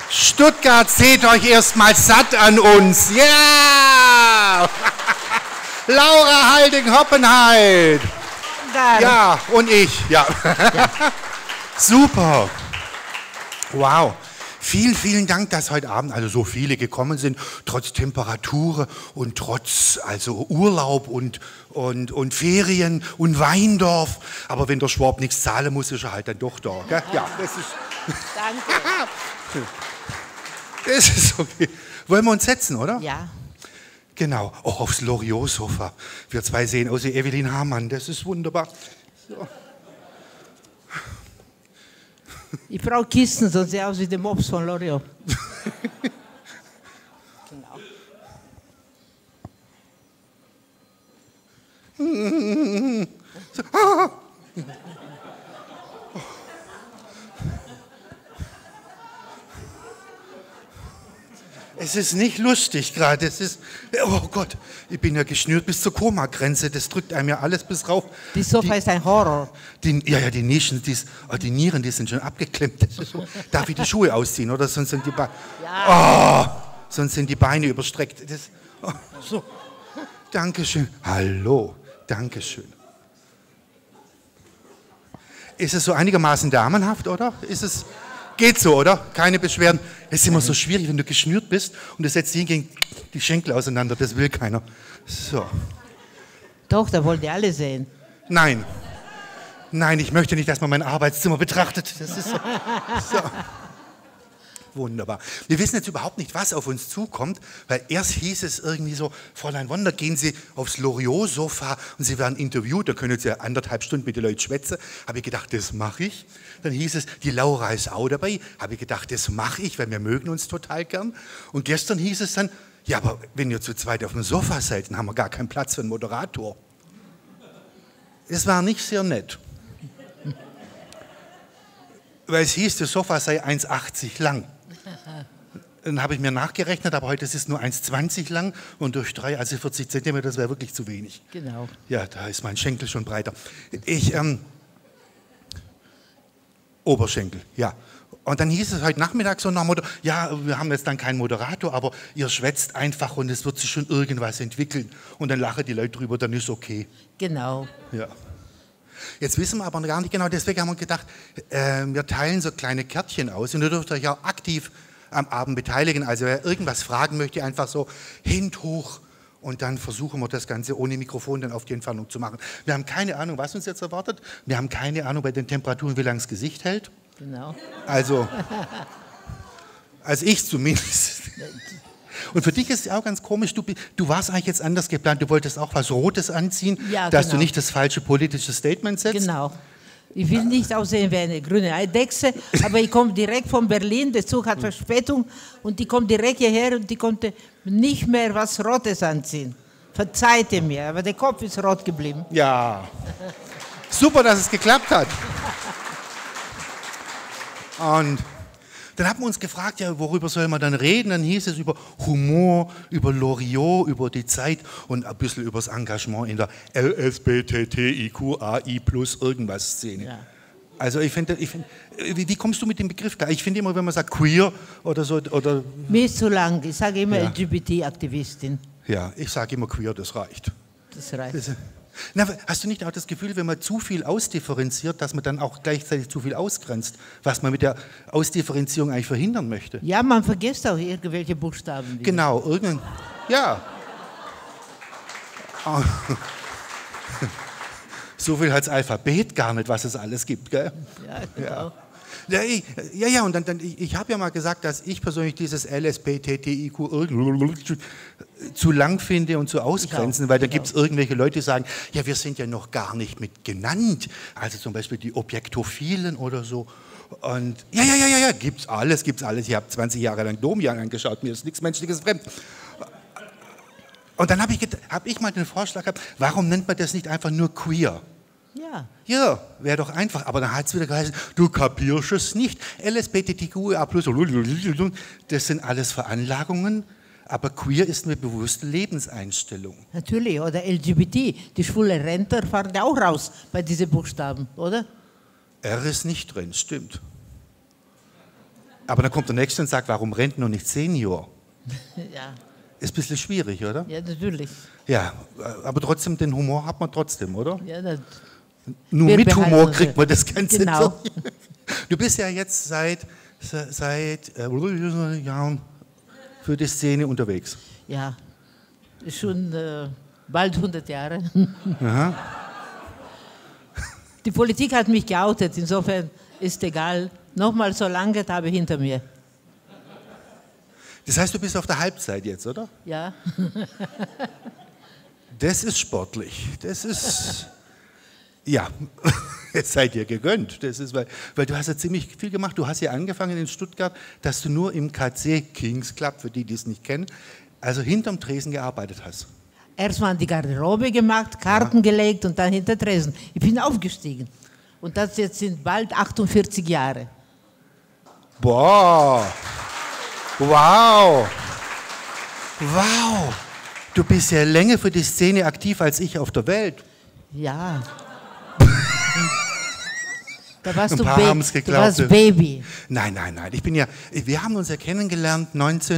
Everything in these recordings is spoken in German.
Stuttgart, seht euch erstmal satt an uns. Ja! Yeah! Laura Halding-Hoppenheit. Ja, und ich. Ja. Super. Wow. Vielen, vielen Dank, dass heute Abend also so viele gekommen sind, trotz Temperatur und trotz also Urlaub und Ferien und Weindorf. Aber wenn der Schwab nichts zahlen muss, ist er halt dann doch da. Gell? Ja, das ist... Danke. Das ist okay. Wollen wir uns setzen, oder? Ja. Genau. Oh, aufs Loriot-Sofa. Wir zwei sehen aus wie Evelyn Hamann. Das ist wunderbar. So. Ich brauche Kisten, sonst sehe ich aus wie der Mops von Loriot. Genau. Es ist nicht lustig gerade. Es ist, oh Gott, ich bin ja geschnürt bis zur Koma-Grenze. Das drückt einem ja alles bis rauf. Die Sofa ist ein Horror. Die Nieren, die sind schon abgeklemmt. Das ist so. Darf ich die Schuhe ausziehen, oder? Sonst sind die Beine, sonst sind die Beine überstreckt. Das, oh, so. Dankeschön. Hallo, Dankeschön. Ist es so einigermaßen damenhaft, oder? Ist es... Geht so, oder? Keine Beschwerden. Es ist immer so schwierig, wenn du geschnürt bist und du setzt hingegen die Schenkel auseinander. Das will keiner. So. Doch, da wollt ihr alle sehen. Nein. Nein, ich möchte nicht, dass man mein Arbeitszimmer betrachtet. Das ist so. So. Wunderbar. Wir wissen jetzt überhaupt nicht, was auf uns zukommt, weil erst hieß es irgendwie so, Fräulein Wonder, gehen Sie aufs Loriot-Sofa und Sie werden interviewt, da können Sie ja 1,5 Stunden mit den Leuten schwätzen. Habe ich gedacht, das mache ich. Dann hieß es, die Laura ist auch dabei. Habe ich gedacht, das mache ich, weil wir mögen uns total gern. Und gestern hieß es dann, ja, aber wenn ihr zu zweit auf dem Sofa seid, dann haben wir gar keinen Platz für einen Moderator. Es war nicht sehr nett. Weil es hieß, das Sofa sei 1,80 lang. Dann habe ich mir nachgerechnet, aber heute ist es nur 1,20 lang und durch 3, also 40 Zentimeter, das wäre wirklich zu wenig. Genau. Ja, da ist mein Schenkel schon breiter. Oberschenkel, ja. Und dann hieß es heute Nachmittag so nach Motto, ja, wir haben jetzt dann keinen Moderator, aber ihr schwätzt einfach und es wird sich schon irgendwas entwickeln. Und dann lachen die Leute drüber, dann ist okay. Genau. Ja. Jetzt wissen wir aber gar nicht genau, deswegen haben wir gedacht, wir teilen so kleine Kärtchen aus und ihr dürft euch auch aktiv am Abend beteiligen. Also wer irgendwas fragen möchte, einfach so Hand hoch und dann versuchen wir das Ganze ohne Mikrofon dann auf die Entfernung zu machen. Wir haben keine Ahnung, was uns jetzt erwartet. Wir haben keine Ahnung bei den Temperaturen, wie lange das Gesicht hält. Genau. Also ich zumindest. Und für dich ist es auch ganz komisch, du warst eigentlich jetzt anders geplant, du wolltest auch was Rotes anziehen, ja, dass du nicht das falsche politische Statement setzt. Genau. Ich will nicht aussehen wie eine grüne Eidechse, aber ich komme direkt von Berlin, der Zug hat Verspätung und die kommt direkt hierher und die konnte nicht mehr was Rotes anziehen. Verzeiht ihr mir, aber der Kopf ist rot geblieben. Ja, super, dass es geklappt hat. Und dann haben wir uns gefragt, ja, worüber soll man dann reden? Dann hieß es über Humor, über Loriot, über die Zeit und ein bisschen über das Engagement in der LSBTTIQAI plus irgendwas Szene. Ja. Also ich finde, wie kommst du mit dem Begriff klar? Ich finde immer, wenn man sagt queer oder so, oder... Mir ist zu lang, ich sage immer ja. LGBT-Aktivistin. Ja, ich sage immer queer, das reicht. Das reicht. Na, hast du nicht auch das Gefühl, wenn man zu viel ausdifferenziert, dass man dann auch gleichzeitig zu viel ausgrenzt, was man mit der Ausdifferenzierung eigentlich verhindern möchte? Ja, man vergisst auch irgendwelche Buchstaben. Wieder. Genau, ja. So viel hat das Alphabet gar nicht, was es alles gibt, gell? Ja, genau. Ja, und dann ich habe ja mal gesagt, dass ich persönlich dieses LSBTTIQ zu lang finde und zu ausgrenzen, weil da gibt es irgendwelche Leute, die sagen, ja, wir sind ja noch gar nicht mit genannt, also zum Beispiel die Objektophilen oder so. Und ja, gibt's alles. Ich habe 20 Jahre lang Domian angeschaut, mir ist nichts Menschliches fremd. Und dann habe ich mal den Vorschlag gehabt, warum nennt man das nicht einfach nur queer? Ja, wäre doch einfach. Aber dann hat es wieder geheißen, du kapierst es nicht. LSBTQIA+, das sind alles Veranlagungen, aber queer ist eine bewusste Lebenseinstellung. Natürlich, oder LGBT, die schwule Rentner fahren ja auch raus bei diesen Buchstaben, oder? R ist nicht drin, stimmt. Aber dann kommt der Nächste und sagt, warum Rentner und nicht Senior? Ja, Ist ein bisschen schwierig, oder? ja, natürlich. Ja, aber trotzdem, den Humor hat man trotzdem, oder? Ja, das, Nur wir mit behalten Humor uns- kriegt man das Ganze. Genau. Du bist ja jetzt seit Jahren für die Szene unterwegs. Ja, schon bald 100 Jahre. Aha. Die Politik hat mich geoutet, insofern ist egal. Nochmal so lange habe ich hinter mir. Das heißt, du bist auf der Halbzeit jetzt, oder? Ja, Das ist sportlich. Das ist, ja, es sei dir gegönnt. Das ist, weil du hast ja ziemlich viel gemacht. Du hast ja angefangen in Stuttgart, dass du nur im KC Kings Club, für die, die es nicht kennen, also hinterm Tresen gearbeitet hast. erstmal die Garderobe gemacht, Karten gelegt und dann hinter Tresen. Ich bin aufgestiegen. Und das jetzt sind bald 48 Jahre. Boah, wow, wow. Du bist ja länger für die Szene aktiv als ich auf der Welt. Ja. Da warst Ein du, paar haben's du geglaubt. warst Baby. Nein, nein, nein. Wir haben uns ja kennengelernt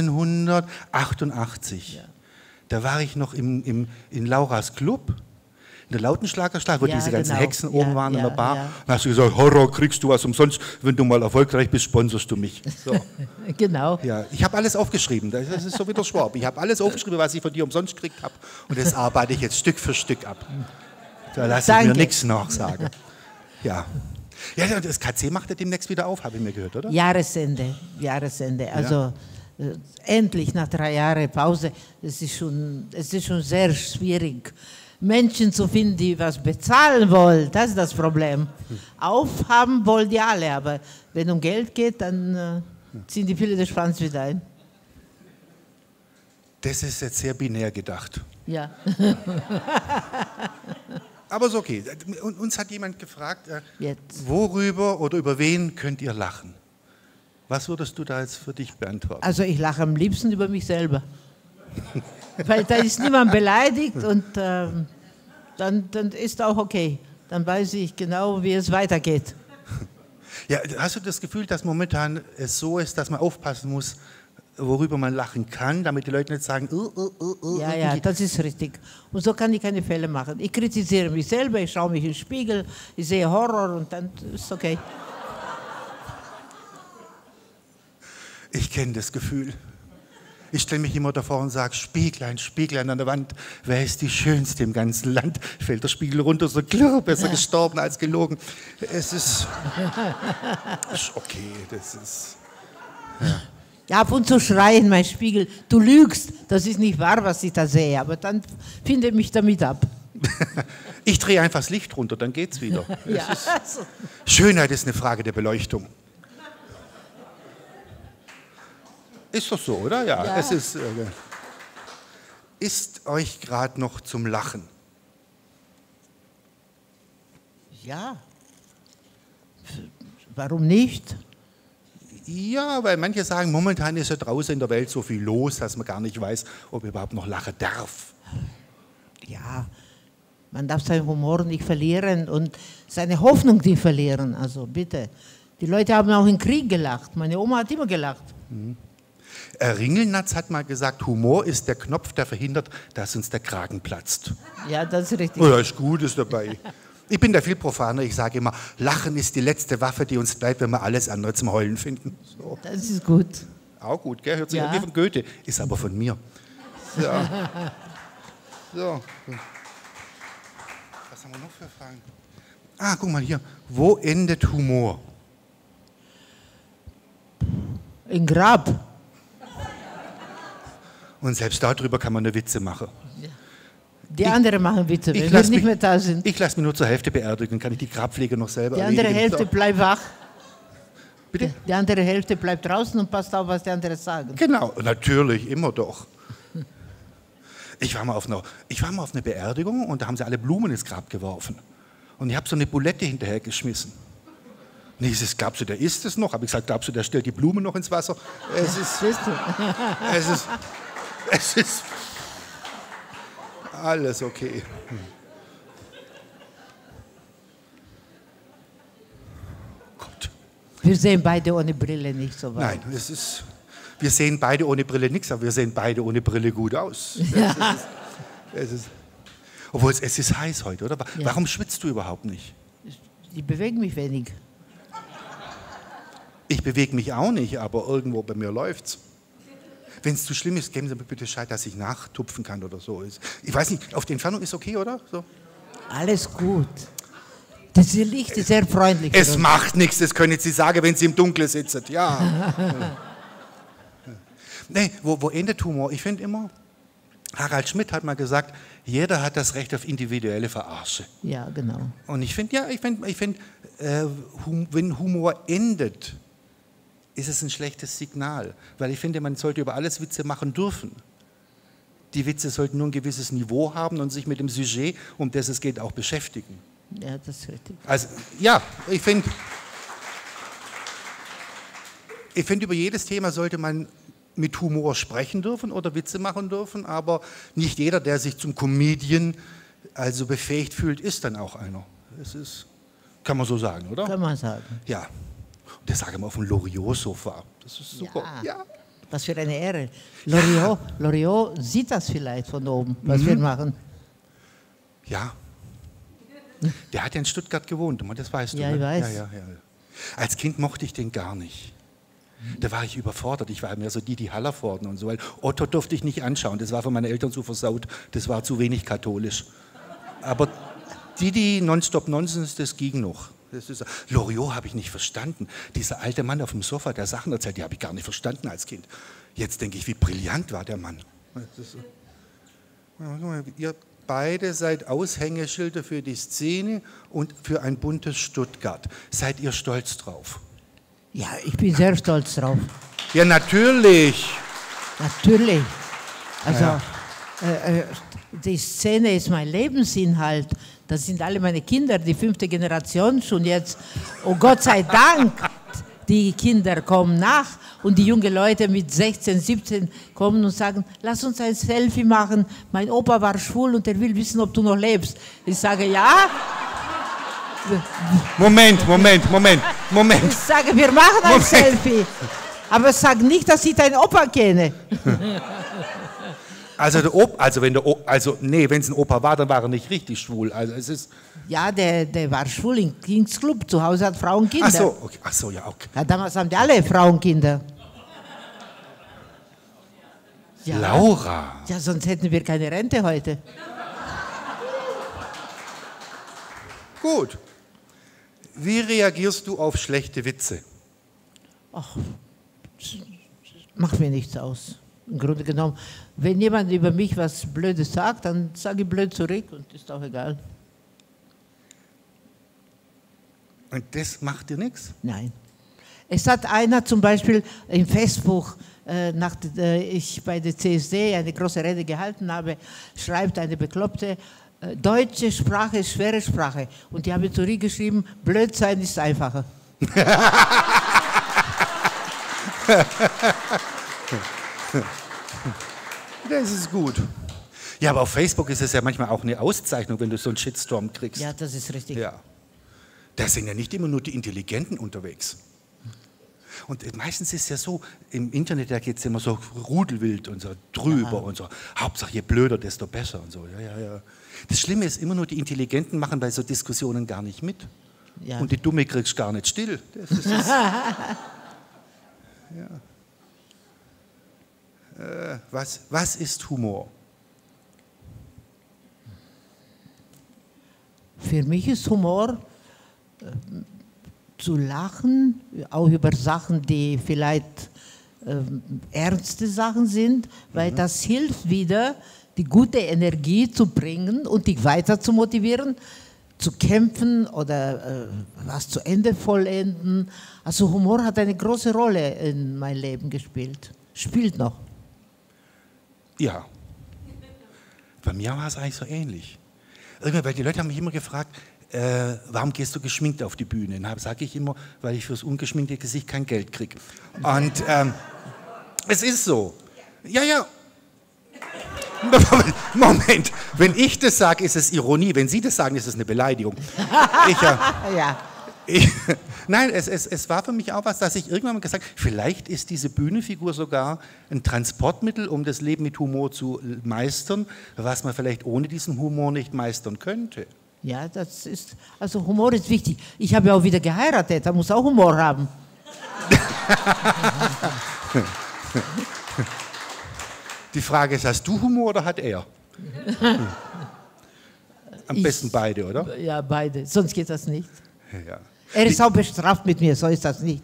1988. Ja. Da war ich noch in Lauras Club, in der Lautenschlagerstadt, wo Ja, diese ganzen genau. Hexen oben Ja, waren in ja, der Bar. ja. Dann hast du gesagt, Horror, kriegst du was umsonst. Wenn du mal erfolgreich bist, sponsorst du mich. So. Genau. Ja, ich habe alles aufgeschrieben. Das ist so wie der Schwab. Ich habe alles aufgeschrieben, was ich von dir umsonst gekriegt habe. Und das arbeite ich jetzt Stück für Stück ab. Da lasse ich mir Danke. nichts nachsagen. Ja. Ja, das KC macht ja demnächst wieder auf, habe ich mir gehört, oder? Jahresende. Also endlich nach 3 Jahren Pause. Es ist schon sehr schwierig, Menschen zu finden, die was bezahlen wollen. Das ist das Problem. Aufhaben wollen die alle, aber wenn um Geld geht, dann ziehen die viele den Schwanz wieder ein. Das ist jetzt sehr binär gedacht. Ja. Aber ist okay. Uns hat jemand gefragt, Jetzt. worüber oder über wen könnt ihr lachen? Was würdest du da jetzt für dich beantworten? Also ich lache am liebsten über mich selber. Weil da ist niemand beleidigt und dann ist auch okay. Dann weiß ich genau, wie es weitergeht. Ja, hast du das Gefühl, dass momentan es so ist, dass man aufpassen muss, worüber man lachen kann, damit die Leute nicht sagen, Ja, das ist richtig. Und so kann ich keine Fälle machen. Ich kritisiere mich selber, ich schaue mich im Spiegel, ich sehe Horror und dann ist es okay. Ich kenne das Gefühl. Ich stelle mich immer davor und sage, Spieglein, Spieglein an der Wand, wer ist die Schönste im ganzen Land? Fällt der Spiegel runter, so klirr, besser gestorben als gelogen. Es ist okay, das ist... Ja, ab und zu schreien mein Spiegel, du lügst, das ist nicht wahr, was ich da sehe, aber dann finde ich mich damit ab. Ich drehe einfach das Licht runter, dann geht's wieder. Ja. Schönheit ist eine Frage der Beleuchtung. Ist doch so, oder? Ja. Ja. Es ist euch gerade noch zum Lachen. Ja. Warum nicht? Ja, weil manche sagen, momentan ist ja draußen in der Welt so viel los, dass man gar nicht weiß, ob man überhaupt noch lachen darf. Ja, man darf seinen Humor nicht verlieren und seine Hoffnung nicht verlieren. Also bitte. Die Leute haben auch im Krieg gelacht. Meine Oma hat immer gelacht. Ringelnatz hat mal gesagt, Humor ist der Knopf, der verhindert, dass uns der Kragen platzt. Ja, das ist richtig. Oh, da ist Gutes dabei. Ich bin da viel profaner. Ich sage immer, Lachen ist die letzte Waffe, die uns bleibt, wenn wir alles andere zum Heulen finden. So. Das ist gut. Auch gut, gell? Hört sich Ja. irgendwie von Goethe, ist aber von mir. So. So. Was haben wir noch für Fragen? Ah, guck mal hier. Wo endet Humor? Im Grab. Und selbst darüber kann man eine Witze machen. Die anderen machen Witze, wenn wir lass nicht mehr da sind. Ich lasse mich nur zur Hälfte beerdigen, kann ich die Grabpflege noch selber Die andere erledigen. Hälfte bleibt wach. Bitte? Die andere Hälfte bleibt draußen und passt auf, was die anderen sagen. Genau, natürlich, immer doch. Ich war mal auf einer Beerdigung und da haben sie alle Blumen ins Grab geworfen. Und ich habe so eine Bulette hinterhergeschmissen. Und ich sage, glaubst du, der isst es noch? Habe ich gesagt, glaubst du, der stellt die Blumen noch ins Wasser? Siehst du? Es ist alles okay. Gott. Wir sehen beide ohne Brille nicht so weit. Nein, wir sehen beide ohne Brille nichts, aber wir sehen beide ohne Brille gut aus. Ja. Obwohl es ist heiß heute, oder? Ja. Warum schwitzt du überhaupt nicht? Ich bewege mich wenig. Ich bewege mich auch nicht, aber irgendwo bei mir läuft's. Wenn es zu schlimm ist, geben Sie mir bitte Bescheid, dass ich nachtupfen kann oder so. Ich weiß nicht, auf die Entfernung ist okay, oder? So. Alles gut. Das Licht ist sehr freundlich. Es macht nichts, das können Sie sagen, wenn Sie im Dunkeln sitzen. Ja. Nee, wo endet Humor? Ich finde immer, Harald Schmidt hat mal gesagt, jeder hat das Recht auf individuelle Verarsche. Ja, genau. Und ich finde, wenn Humor endet, ist es ein schlechtes Signal. Weil ich finde, man sollte über alles Witze machen dürfen. Die Witze sollten nur ein gewisses Niveau haben und sich mit dem Sujet, um das es geht, auch beschäftigen. Ja, das ist richtig. Also, ja, ich finde, über jedes Thema sollte man mit Humor sprechen dürfen oder Witze machen dürfen, aber nicht jeder, der sich zum Comedian also befähigt fühlt, ist dann auch einer. Das ist, kann man so sagen, oder? Kann man sagen. Ja. Und das sagen wir auf dem Loriot-Sofa. Das ist super. Ja. Was für eine Ehre. Loriot sieht das vielleicht von oben, was wir machen. Ja. Der hat ja in Stuttgart gewohnt, das weißt du. Ja, ne? ich weiß. Ja. Als Kind mochte ich den gar nicht. Da war ich überfordert. Ich war mehr so die Hallervorden und so. Weil Otto durfte ich nicht anschauen. Das war für meine Eltern zu versaut. Das war zu wenig katholisch. Aber die Nonstop Nonsens, das ging noch. Loriot habe ich nicht verstanden. Dieser alte Mann auf dem Sofa, der Sachen erzählt, die habe ich gar nicht verstanden als Kind. Jetzt denke ich, wie brillant war der Mann. Ihr beide seid Aushängeschilder für die Szene und für ein buntes Stuttgart. Seid ihr stolz drauf? Ja, ich bin sehr stolz drauf. Ja, natürlich. Natürlich. Also, die Szene ist mein Lebensinhalt. Das sind alle meine Kinder, die 5. Generation schon jetzt. Und Gott sei Dank, die Kinder kommen nach und die jungen Leute mit 16, 17 kommen und sagen, lass uns ein Selfie machen. Mein Opa war schwul und er will wissen, ob du noch lebst. Ich sage, ja. Moment. Ich sage, wir machen ein Selfie. Aber sag nicht, dass ich deinen Opa kenne. Wenn es ein Opa war, dann war er nicht richtig schwul. Also es ist ja, der war schwul im Kings Club. Zu Hause hat Frauen Kinder. Ach so, ja, okay. Ja, damals haben die alle Frauen Kinder. Ja. Laura. Ja, sonst hätten wir keine Rente heute. Gut. Wie reagierst du auf schlechte Witze? Ach, macht mir nichts aus. Im Grunde genommen, wenn jemand über mich was Blödes sagt, dann sage ich blöd zurück und ist auch egal. Und das macht dir nichts? Nein. Es hat einer zum Beispiel im Facebook, ich bei der CSD eine große Rede gehalten habe, schreibt eine Bekloppte, deutsche Sprache ist schwere Sprache. Und die haben zurückgeschrieben, blöd sein ist einfacher. Das ist gut. Ja, aber auf Facebook ist es ja manchmal auch eine Auszeichnung, wenn du so einen Shitstorm kriegst. Ja, das ist richtig. Ja. Da sind ja nicht immer nur die Intelligenten unterwegs. Und meistens ist es ja so, im Internet, da geht es immer so rudelwild und so drüber und so. Hauptsache, je blöder, desto besser und so. Ja. Das Schlimme ist immer nur, die Intelligenten machen bei so Diskussionen gar nicht mit. Ja. Und die Dumme kriegst gar nicht still. Das ist was ist Humor? Für mich ist Humor zu lachen, auch über Sachen, die vielleicht ernste Sachen sind, weil das hilft wieder, die gute Energie zu bringen und dich weiter zu motivieren, zu kämpfen oder was zu Ende vollenden. Also Humor hat eine große Rolle in meinem Leben gespielt. Spielt noch. Ja. Bei mir war es eigentlich so ähnlich. Irgendwann, weil die Leute haben mich immer gefragt, warum gehst du geschminkt auf die Bühne? Dann sage ich immer, weil ich fürs ungeschminkte Gesicht kein Geld kriege. Und es ist so. Ja. Moment, wenn ich das sage, ist es Ironie. Wenn Sie das sagen, ist es eine Beleidigung. Nein, es war für mich auch was, dass ich irgendwann mal gesagt habe, vielleicht ist diese Bühnenfigur sogar ein Transportmittel, um das Leben mit Humor zu meistern, was man vielleicht ohne diesen Humor nicht meistern könnte. Ja, das ist, also Humor ist wichtig. Ich habe ja auch wieder geheiratet, da muss auch Humor haben. Die Frage ist, hast du Humor oder hat er? Am besten beide, oder? Ja, beide, sonst geht das nicht. Ja. Er ist auch bestraft mit mir, so ist das nicht.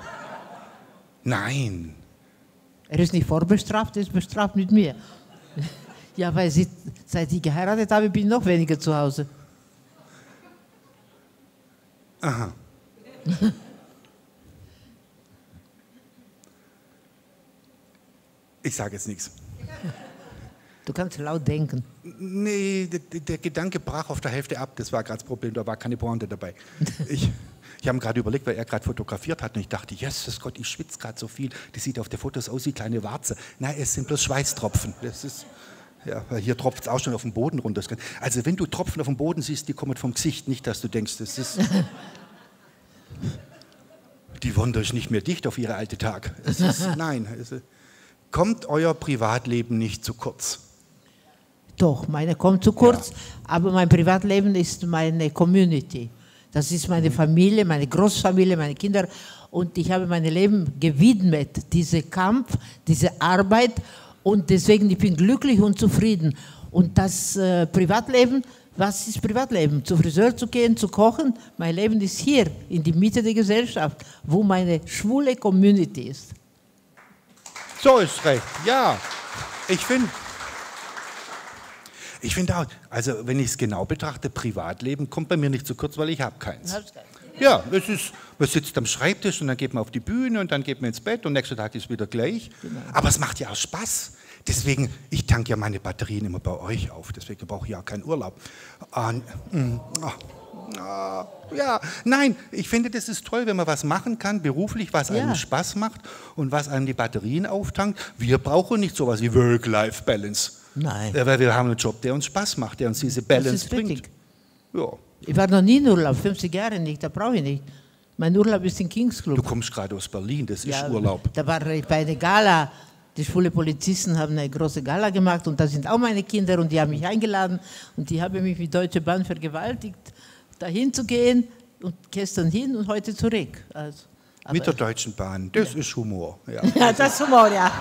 Nein. Er ist nicht vorbestraft, er ist bestraft mit mir. Ja, weil seit ich geheiratet habe, bin ich noch weniger zu Hause. Aha. Ich sage jetzt nichts. Du kannst laut denken. Nee, der Gedanke brach auf der Hälfte ab. Das war gerade das Problem, da war keine Pointe dabei. Ich habe mir gerade überlegt, weil er gerade fotografiert hat und ich dachte, Jesus Gott, ich schwitze gerade so viel. Das sieht auf den Fotos aus wie kleine Warze. Nein, es sind bloß Schweißtropfen. Das ist, ja, weil hier tropft es auch schon auf den Boden runter. Also wenn du Tropfen auf dem Boden siehst, die kommen vom Gesicht, nicht, dass du denkst, das ist... Die wollen euch nicht mehr dicht auf ihre alte Tag. Nein, kommt euer Privatleben nicht zu kurz? Doch, meine kommt zu kurz, ja. Aber mein Privatleben ist meine Community. Das ist meine Familie, meine Großfamilie, meine Kinder. Und ich habe mein Leben gewidmet, diesem Kampf, diese Arbeit. Und deswegen ich bin glücklich und zufrieden. Und das Privatleben, was ist Privatleben? Zu Friseur zu gehen, zu kochen. Mein Leben ist hier, in die Mitte der Gesellschaft, wo meine schwule Community ist. So ist recht, ja. Ich finde auch, also wenn ich es genau betrachte, Privatleben kommt bei mir nicht zu kurz, weil ich habe keins. Ja, man sitzt am Schreibtisch und dann geht man auf die Bühne und dann geht man ins Bett und nächsten Tag ist wieder gleich. Genau. Aber es macht ja auch Spaß. Deswegen, ich tanke ja meine Batterien immer bei euch auf, deswegen brauche ich ja keinen Urlaub. Ja, nein, ich finde, das ist toll, wenn man was machen kann, beruflich, was einem Spaß macht und was einem die Batterien auftankt. Wir brauchen nicht sowas wie Work-Life-Balance. Nein. Weil wir haben einen Job, der uns Spaß macht, der uns diese Balance bringt. Ja. Ich war noch nie in Urlaub, 50 Jahre nicht, da brauche ich nicht. Mein Urlaub ist in Kings Club. Du kommst gerade aus Berlin, das ist Urlaub. Da war ich bei einer Gala. Die schwule Polizisten haben eine große Gala gemacht und da sind auch meine Kinder und die haben mich eingeladen und die haben mich mit Deutsche Bahn vergewaltigt, dahin zu gehen und gestern hin und heute zurück. Also, mit der Deutschen Bahn, das ist Humor. Ja, ja, das ist Humor, ja.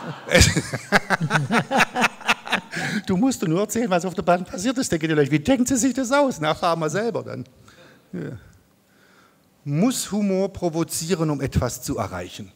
Du musst nur erzählen, was auf der Bahn passiert ist. Denken die Leute, wie denken sie sich das aus? Na, erfahren wir selber dann. Ja. Muss Humor provozieren, um etwas zu erreichen?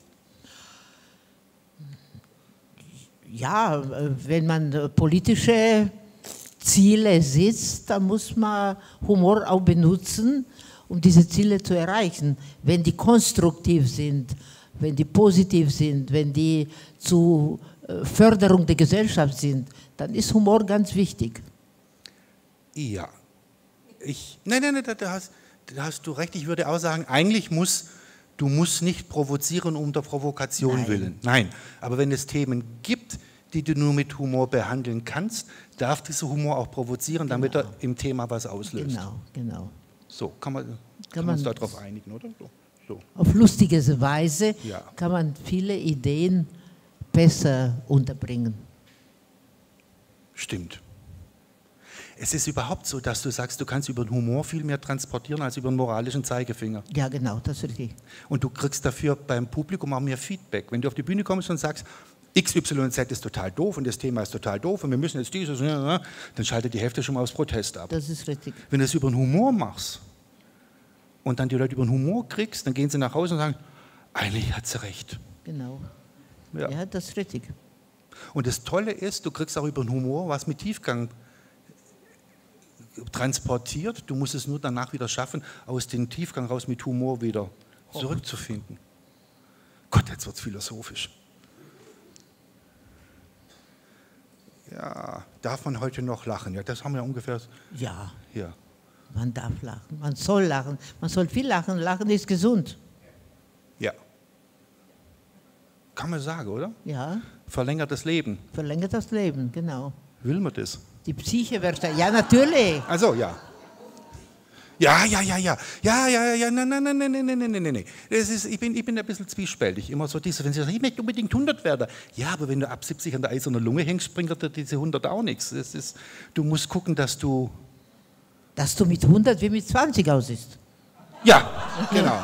Ja, wenn man politische Ziele setzt, dann muss man Humor auch benutzen, um diese Ziele zu erreichen. Wenn die konstruktiv sind, wenn die positiv sind, wenn die zur Förderung der Gesellschaft sind, dann ist Humor ganz wichtig. Ja. Nein, da hast du recht. Ich würde auch sagen, eigentlich du musst nicht provozieren um der Provokation willen. Nein, aber wenn es Themen gibt, die du nur mit Humor behandeln kannst, darf dieser Humor auch provozieren, damit er im Thema was auslöst. Genau. So, kann man uns darauf einigen, oder? So. Auf lustige Weise kann man viele Ideen besser unterbringen. Stimmt. Es ist überhaupt so, dass du sagst, du kannst über den Humor viel mehr transportieren als über den moralischen Zeigefinger. Ja, genau, das ist richtig. Und du kriegst dafür beim Publikum auch mehr Feedback. Wenn du auf die Bühne kommst und sagst, XYZ ist total doof und das Thema ist total doof und wir müssen jetzt dieses, dann schaltet die Hälfte schon mal aufs Protest ab. Das ist richtig. Wenn du es über den Humor machst und dann die Leute über den Humor kriegst, dann gehen sie nach Hause und sagen, eigentlich hat sie recht. Genau. Ja, das ist richtig. Und das Tolle ist, du kriegst auch über den Humor was mit Tiefgang transportiert. Du musst es nur danach wieder schaffen, aus dem Tiefgang raus mit Humor wieder zurückzufinden. Gott, jetzt wird es philosophisch. Ja, darf man heute noch lachen? Ja, das haben wir ungefähr. Ja. Man darf lachen, man soll lachen, man soll viel lachen. Lachen ist gesund. Ja. Kann man sagen, oder? Ja. Verlängert das Leben. Verlängert das Leben, genau. Will man das? Die Psyche wird, ja natürlich. Also ja. Ja, nein. Ich bin ein bisschen zwiespältig. Immer so diese, wenn sie sagen, ich möchte unbedingt 100 werden. Ja, aber wenn du ab 70 an der eisernen Lunge hängst, bringt dir diese 100 auch nichts. Du musst gucken, dass du... Dass du mit 100 wie mit 20 aussiehst. Ja, genau.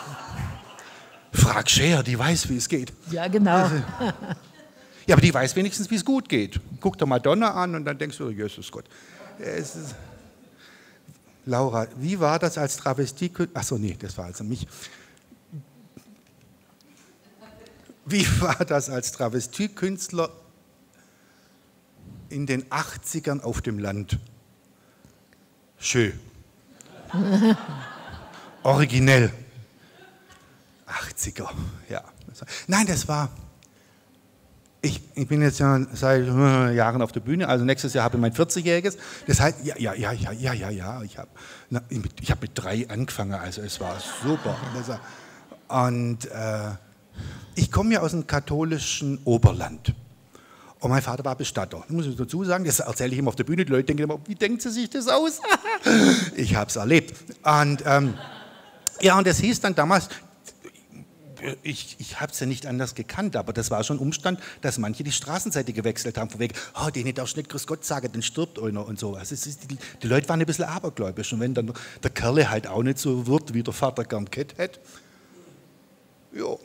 Frag Cher, die weiß, wie es geht. Ja, genau. Ja, aber die weiß wenigstens, wie es gut geht. Guck dir Madonna an und dann denkst du, Jesus Gott. Laura, wie war das als Travestie-Künstler? Achso, nee, das war also mich. Wie war das als Travestie-Künstler in den 80ern auf dem Land? Schön. Originell. 80er, ja. Nein, das war... Ich bin jetzt ja seit Jahren auf der Bühne, also nächstes Jahr habe ich mein 40-Jähriges. Das heißt, ja, ich habe mit 3 angefangen, also es war super. Und ich komme ja aus dem katholischen Oberland. Und mein Vater war Bestatter. Das muss ich dazu sagen, das erzähle ich immer auf der Bühne. Die Leute denken immer, wie denkt sie sich das aus? Ich habe es erlebt. Und ja, und das hieß dann damals... Ich habe es ja nicht anders gekannt, aber das war schon Umstand, dass manche die Straßenseite gewechselt haben, von wegen, oh, den darfst du nicht Grüß Gott sagen, dann stirbt einer und so. Also die Leute waren ein bisschen abergläubisch und wenn dann der Kerle halt auch nicht so wird, wie der Vater gern gehabt hätte, jo.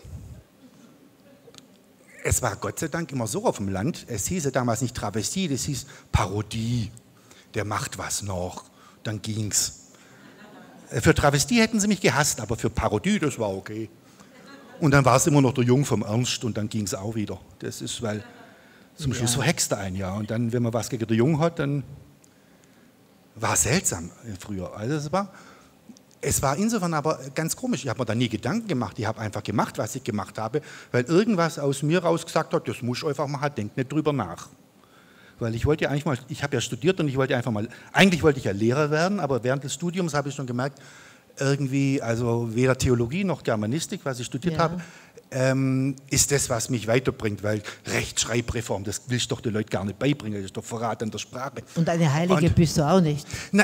Es war Gott sei Dank immer so auf dem Land, es hieß ja damals nicht Travestie, das hieß Parodie, der macht was noch, dann ging's. Für Travestie hätten sie mich gehasst, aber für Parodie, das war okay. Und dann war es immer noch der Jung vom Ernst und dann ging es auch wieder. Das ist, weil zum Schluss verhext er ein, ja. Und dann, wenn man was gegen den Jungen hat, dann war es seltsam früher. Also es war insofern aber ganz komisch. Ich habe mir da nie Gedanken gemacht. Ich habe einfach gemacht, was ich gemacht habe, weil irgendwas aus mir raus gesagt hat, das muss ich einfach machen, denk nicht drüber nach. Weil ich wollte ja eigentlich mal, ich habe ja studiert und ich wollte einfach mal, eigentlich wollte ich ja Lehrer werden, aber während des Studiums habe ich schon gemerkt, irgendwie, also weder Theologie noch Germanistik, was ich studiert habe, ist das, was mich weiterbringt, weil Rechtschreibreform, das will ich doch den Leuten gar nicht beibringen, das ist doch Verrat an der Sprache. Und eine Heilige bist du auch nicht. Na,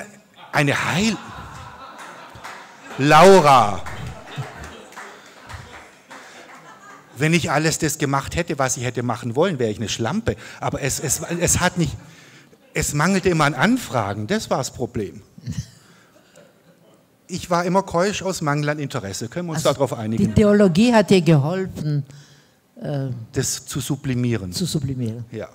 Laura, wenn ich alles das gemacht hätte, was ich hätte machen wollen, wäre ich eine Schlampe. Aber es mangelte immer an Anfragen, das war das Problem. Ich war immer keusch aus Mangel an Interesse. Können wir uns darauf einigen? Die Theologie hat dir geholfen, das zu sublimieren. Ja.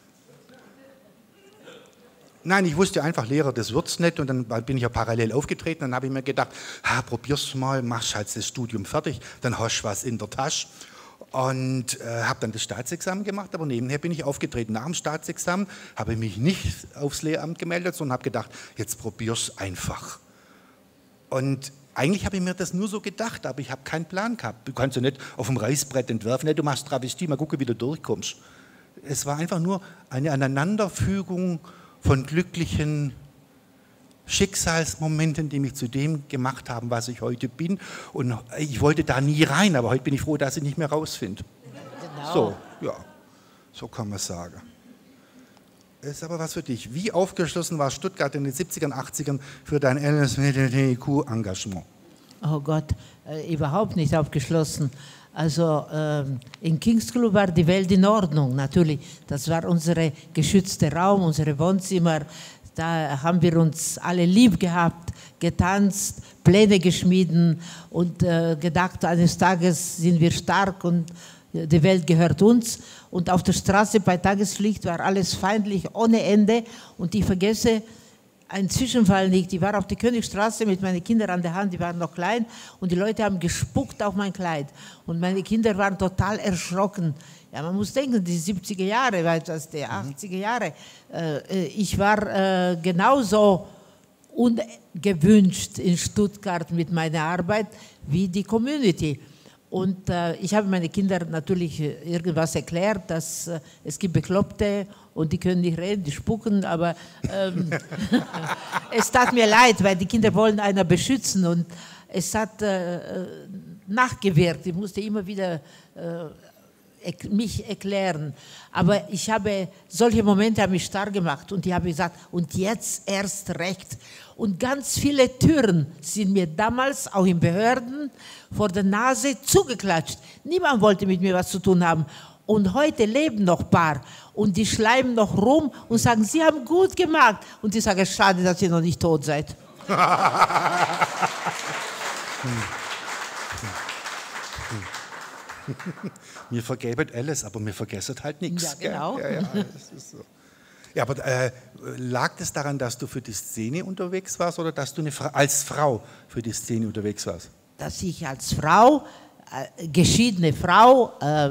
Nein, ich wusste einfach, Lehrer, das wird's nicht. Und dann bin ich ja parallel aufgetreten. Dann habe ich mir gedacht, probier's mal, machst halt das Studium fertig, dann hast du was in der Tasche. Und habe dann das Staatsexamen gemacht, aber nebenher bin ich aufgetreten. Nach dem Staatsexamen habe ich mich nicht aufs Lehramt gemeldet, sondern habe gedacht, jetzt probier's einfach. Und eigentlich habe ich mir das nur so gedacht, aber ich habe keinen Plan gehabt. Du kannst ja nicht auf dem Reißbrett entwerfen, du machst Travestie, mal gucken, wie du durchkommst. Es war einfach nur eine Aneinanderfügung von glücklichen Schicksalsmomenten, die mich zu dem gemacht haben, was ich heute bin. Und ich wollte da nie rein, aber heute bin ich froh, dass ich nicht mehr rausfinde. Genau. So, ja, so kann man sagen. Das ist aber was für dich. Wie aufgeschlossen war Stuttgart in den 70ern, 80ern für dein LSMTQ-Engagement? Oh Gott, überhaupt nicht aufgeschlossen. Also in King's Club war die Welt in Ordnung, natürlich. Das war unser geschützter Raum, unsere Wohnzimmer. Da haben wir uns alle lieb gehabt, getanzt, Pläne geschmieden und gedacht, eines Tages sind wir stark und die Welt gehört uns. Und auf der Straße bei Tageslicht war alles feindlich ohne Ende. Und ich vergesse einen Zwischenfall nicht. Ich war auf der Königstraße mit meinen Kindern an der Hand, die waren noch klein. Und die Leute haben gespuckt auf mein Kleid. Und meine Kinder waren total erschrocken. Ja, man muss denken, die 70er Jahre, die 80er Jahre. Ich war genauso ungewünscht in Stuttgart mit meiner Arbeit wie die Community. Und ich habe meinen Kindern natürlich irgendwas erklärt, dass es gibt Bekloppte und die können nicht reden, die spucken, aber es tat mir leid, weil die Kinder wollen einer beschützen und es hat nachgewirkt. Ich musste immer wieder mich erklären. Aber ich habe, solche Momente haben mich stark gemacht und ich habe gesagt, und jetzt erst recht. Und ganz viele Türen sind mir damals, auch in Behörden, vor der Nase zugeklatscht. Niemand wollte mit mir was zu tun haben. Und heute leben noch ein paar und die schleimen noch rum und sagen, Sie haben gut gemacht. Und ich sage, schade, dass ihr noch nicht tot seid. Wir vergeben alles, aber wir vergessen halt nichts. Ja, genau. Ja, das ist so. Ja, aber lag das daran, dass du für die Szene unterwegs warst oder dass du als Frau für die Szene unterwegs warst? Dass ich als Frau, geschiedene Frau,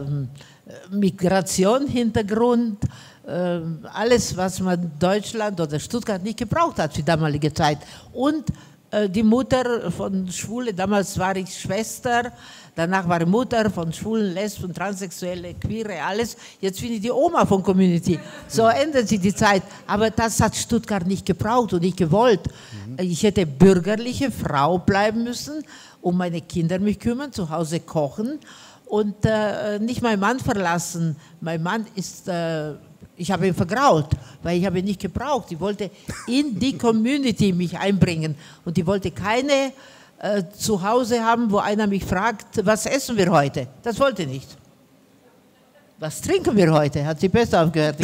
Migration-Hintergrund, alles, was man Deutschland oder Stuttgart nicht gebraucht hat für damalige Zeit. Und die Mutter von Schwule, damals war ich Schwester, danach war ich Mutter von Schwulen, Lesben, Transsexuelle, Queere, alles. Jetzt bin ich die Oma von Community. So ändert sich die Zeit. Aber das hat Stuttgart nicht gebraucht und nicht gewollt. Ich hätte bürgerliche Frau bleiben müssen, um meine Kinder mich kümmern, zu Hause kochen und nicht meinen Mann verlassen. Mein Mann ist... ich habe ihn vergrault, weil ich habe ihn nicht gebraucht. Ich wollte in die Community mich einbringen und ich wollte keine zu Hause haben, wo einer mich fragt, was essen wir heute? Das wollte ich nicht. Was trinken wir heute? Hat sie besser aufgehört.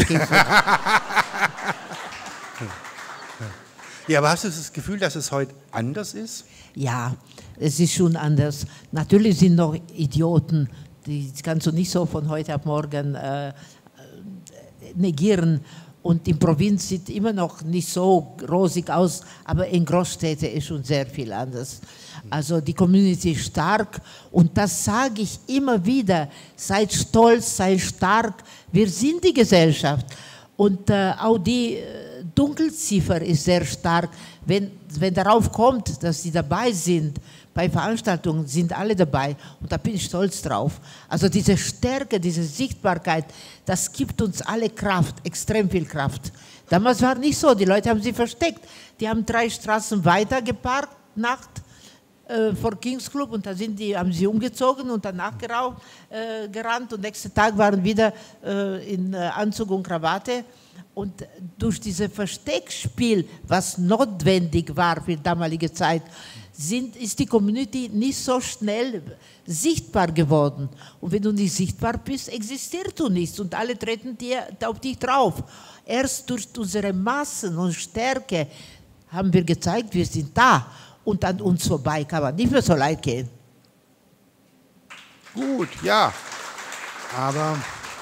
Ja, aber hast du das Gefühl, dass es heute anders ist? Ja, es ist schon anders. Natürlich sind noch Idioten, die kannst du nicht so von heute auf morgen negieren. Und die Provinz sieht immer noch nicht so rosig aus, aber in Großstädten ist schon sehr viel anders. Also die Community ist stark und das sage ich immer wieder. Seid stolz, seid stark. Wir sind die Gesellschaft. Und auch die Dunkelziffer ist sehr stark. Wenn darauf kommt, dass sie dabei sind, bei Veranstaltungen sind alle dabei und da bin ich stolz drauf. Also diese Stärke, diese Sichtbarkeit, das gibt uns alle Kraft, extrem viel Kraft. Damals war nicht so, die Leute haben sie versteckt. Die haben 3 Straßen weiter geparkt, Nacht, vor Kings Club und da haben sie umgezogen und danach gerannt und nächsten Tag waren wieder in Anzug und Krawatte. Und durch dieses Versteckspiel, was notwendig war für die damalige Zeit, ist die Community nicht so schnell sichtbar geworden. Und wenn du nicht sichtbar bist, existierst du nicht und alle treten auf dich drauf. Erst durch unsere Massen und Stärke haben wir gezeigt, wir sind da und an uns vorbei kann man nicht mehr so leid gehen. Gut, ja, aber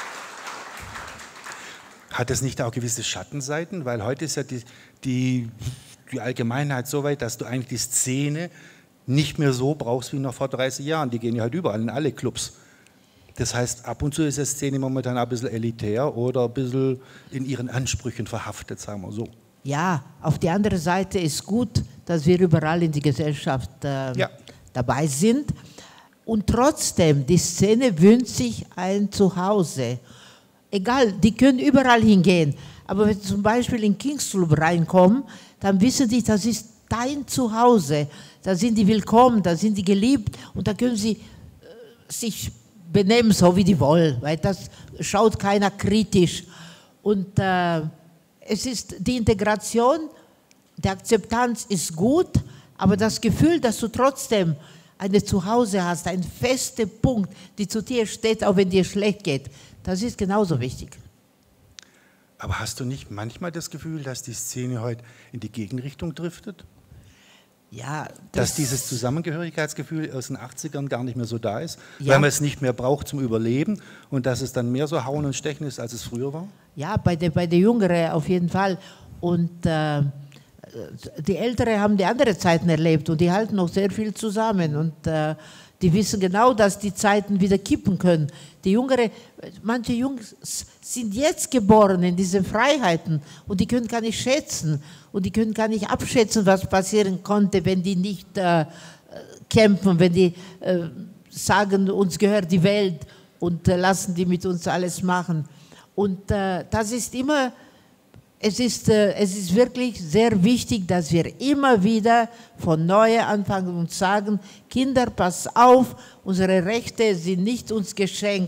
hat es nicht auch gewisse Schattenseiten? Weil heute ist ja die Allgemeinheit so weit, dass du eigentlich die Szene nicht mehr so brauchst wie noch vor 30 Jahren. Die gehen ja halt überall in alle Clubs. Das heißt, ab und zu ist die Szene momentan ein bisschen elitär oder ein bisschen in ihren Ansprüchen verhaftet, sagen wir so. Ja, auf die andere Seite ist gut, dass wir überall in die Gesellschaft dabei sind. Und trotzdem, die Szene wünscht sich ein Zuhause. Egal, die können überall hingehen. Aber wenn sie zum Beispiel in Kings Club reinkommen, dann wissen die, das ist dein Zuhause. Da sind die willkommen, da sind die geliebt und da können sie sich benehmen, so wie die wollen, weil das schaut keiner kritisch. Und es ist die Integration, die Akzeptanz ist gut, aber das Gefühl, dass du trotzdem ein Zuhause hast, einen festen Punkt, die zu dir steht, auch wenn dir schlecht geht, das ist genauso wichtig. Aber hast du nicht manchmal das Gefühl, dass die Szene heute in die Gegenrichtung driftet? Ja. Dass dieses Zusammengehörigkeitsgefühl aus den 80ern gar nicht mehr so da ist, weil man es nicht mehr braucht zum Überleben und dass es dann mehr so Hauen und Stechen ist, als es früher war? Ja, bei der Jüngeren auf jeden Fall. Und die Älteren haben die anderen Zeiten erlebt und die halten noch sehr viel zusammen und die wissen genau, dass die Zeiten wieder kippen können. Die Jüngeren, manche Jungs sind jetzt geboren in diesen Freiheiten und die können gar nicht schätzen und die können gar nicht abschätzen, was passieren konnte, wenn die nicht kämpfen, wenn die sagen, uns gehört die Welt und lassen die mit uns alles machen. Und das ist immer... Es ist wirklich sehr wichtig, dass wir immer wieder von Neuem anfangen und sagen, Kinder, pass auf, unsere Rechte sind nicht uns geschenkt,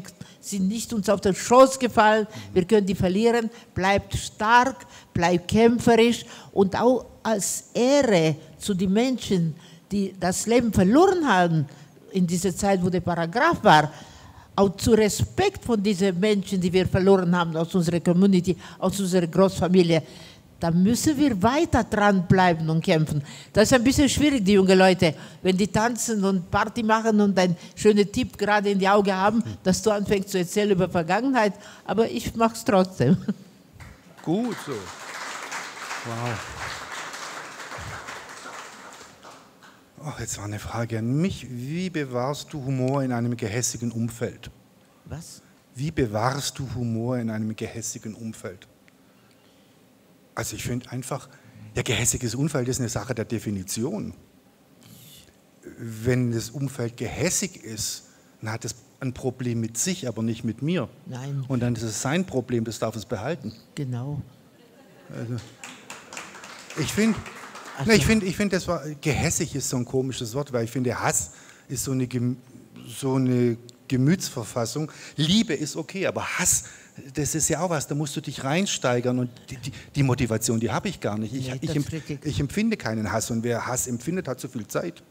sind nicht uns auf den Schoß gefallen, wir können die verlieren. Bleibt stark, bleibt kämpferisch und auch als Ehre zu den Menschen, die das Leben verloren haben, in dieser Zeit, wo der Paragraph war, auch zu Respekt von diesen Menschen, die wir verloren haben aus unserer Community, aus unserer Großfamilie, da müssen wir weiter dranbleiben und kämpfen. Das ist ein bisschen schwierig, die jungen Leute, wenn die tanzen und Party machen und einen schönen Tipp gerade in die Augen haben, dass du anfängst zu erzählen über Vergangenheit, aber ich mache es trotzdem. Gut so. Wow. Oh, jetzt war eine Frage an mich. Wie bewahrst du Humor in einem gehässigen Umfeld? Was? Wie bewahrst du Humor in einem gehässigen Umfeld? Also ich finde einfach, ja, gehässiges Umfeld ist eine Sache der Definition. Wenn das Umfeld gehässig ist, dann hat es ein Problem mit sich, aber nicht mit mir. Nein. Und dann ist es sein Problem, das darf es behalten. Genau. Also, ich finde... Also. Ich find, das war, gehässig ist so ein komisches Wort, weil ich finde, Hass ist so eine Gemütsverfassung. Liebe ist okay, aber Hass, das ist ja auch was, da musst du dich reinsteigern und die Motivation, die habe ich gar nicht. Ich empfinde keinen Hass und wer Hass empfindet, hat zu viel Zeit.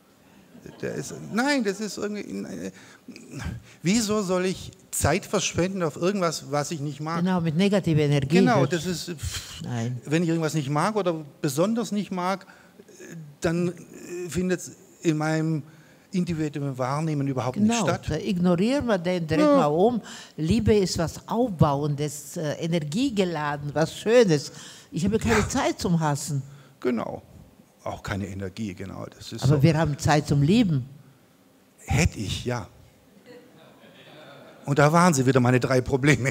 Das ist irgendwie... Wieso soll ich Zeit verschwenden auf irgendwas, was ich nicht mag? Genau, mit negativer Energie. Genau, das ist... Nein. Wenn ich irgendwas nicht mag oder besonders nicht mag, dann findet es in meinem individuellen Wahrnehmen überhaupt nicht statt. Da ignorieren wir den, drehen wir um. Liebe ist was Aufbauendes, energiegeladen, was Schönes. Ich habe keine Zeit zum Hassen. Genau. Auch keine Energie, genau. Das ist aber so. Wir haben Zeit zum Lieben. Hätte ich, ja. Und da waren sie wieder meine 3 Probleme.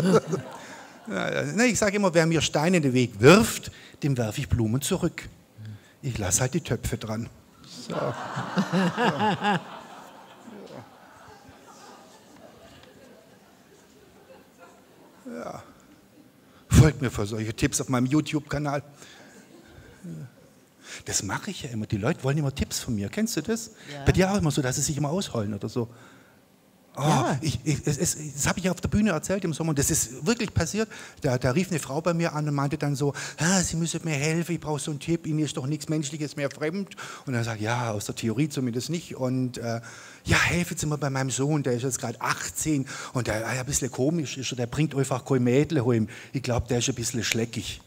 Ich sage immer, wer mir Steine in den Weg wirft, dem werfe ich Blumen zurück. Ich lasse halt die Töpfe dran. So. Ja. Folgt mir für solche Tipps auf meinem YouTube-Kanal. Das mache ich ja immer. Die Leute wollen immer Tipps von mir. Kennst du das? Ja. Bei dir auch immer so, dass sie sich immer ausheulen oder so. Oh, ja. Das habe ich auf der Bühne erzählt im Sommer und das ist wirklich passiert. Da rief eine Frau bei mir an und meinte dann so, Sie müssen mir helfen, ich brauche so einen Tipp, Ihnen ist doch nichts Menschliches mehr fremd. Und dann sage ich, ja, aus der Theorie zumindest nicht. Und ja, helfen Sie mir bei meinem Sohn, der ist jetzt gerade 18 und der ein bisschen komisch ist, der bringt einfach kein Mädel heim. Ich glaube, der ist ein bisschen schleckig.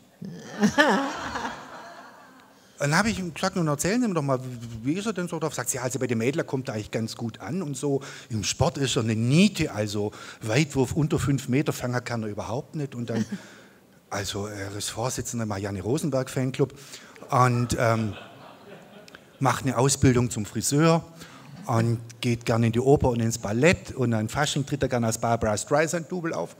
Dann habe ich ihm gesagt, nun erzählen Sie mir doch mal, wie ist er denn so drauf? Sagt sie, ja, also bei den Mädlern kommt er eigentlich ganz gut an und so. Im Sport ist er eine Niete, also Weitwurf unter 5 Meter fangen kann er überhaupt nicht. Und dann, also er ist Vorsitzender im Marianne Rosenberg Fanclub und macht eine Ausbildung zum Friseur und geht gerne in die Oper und ins Ballett und an Fasching tritt er gerne als Barbara Streisand-Double auf.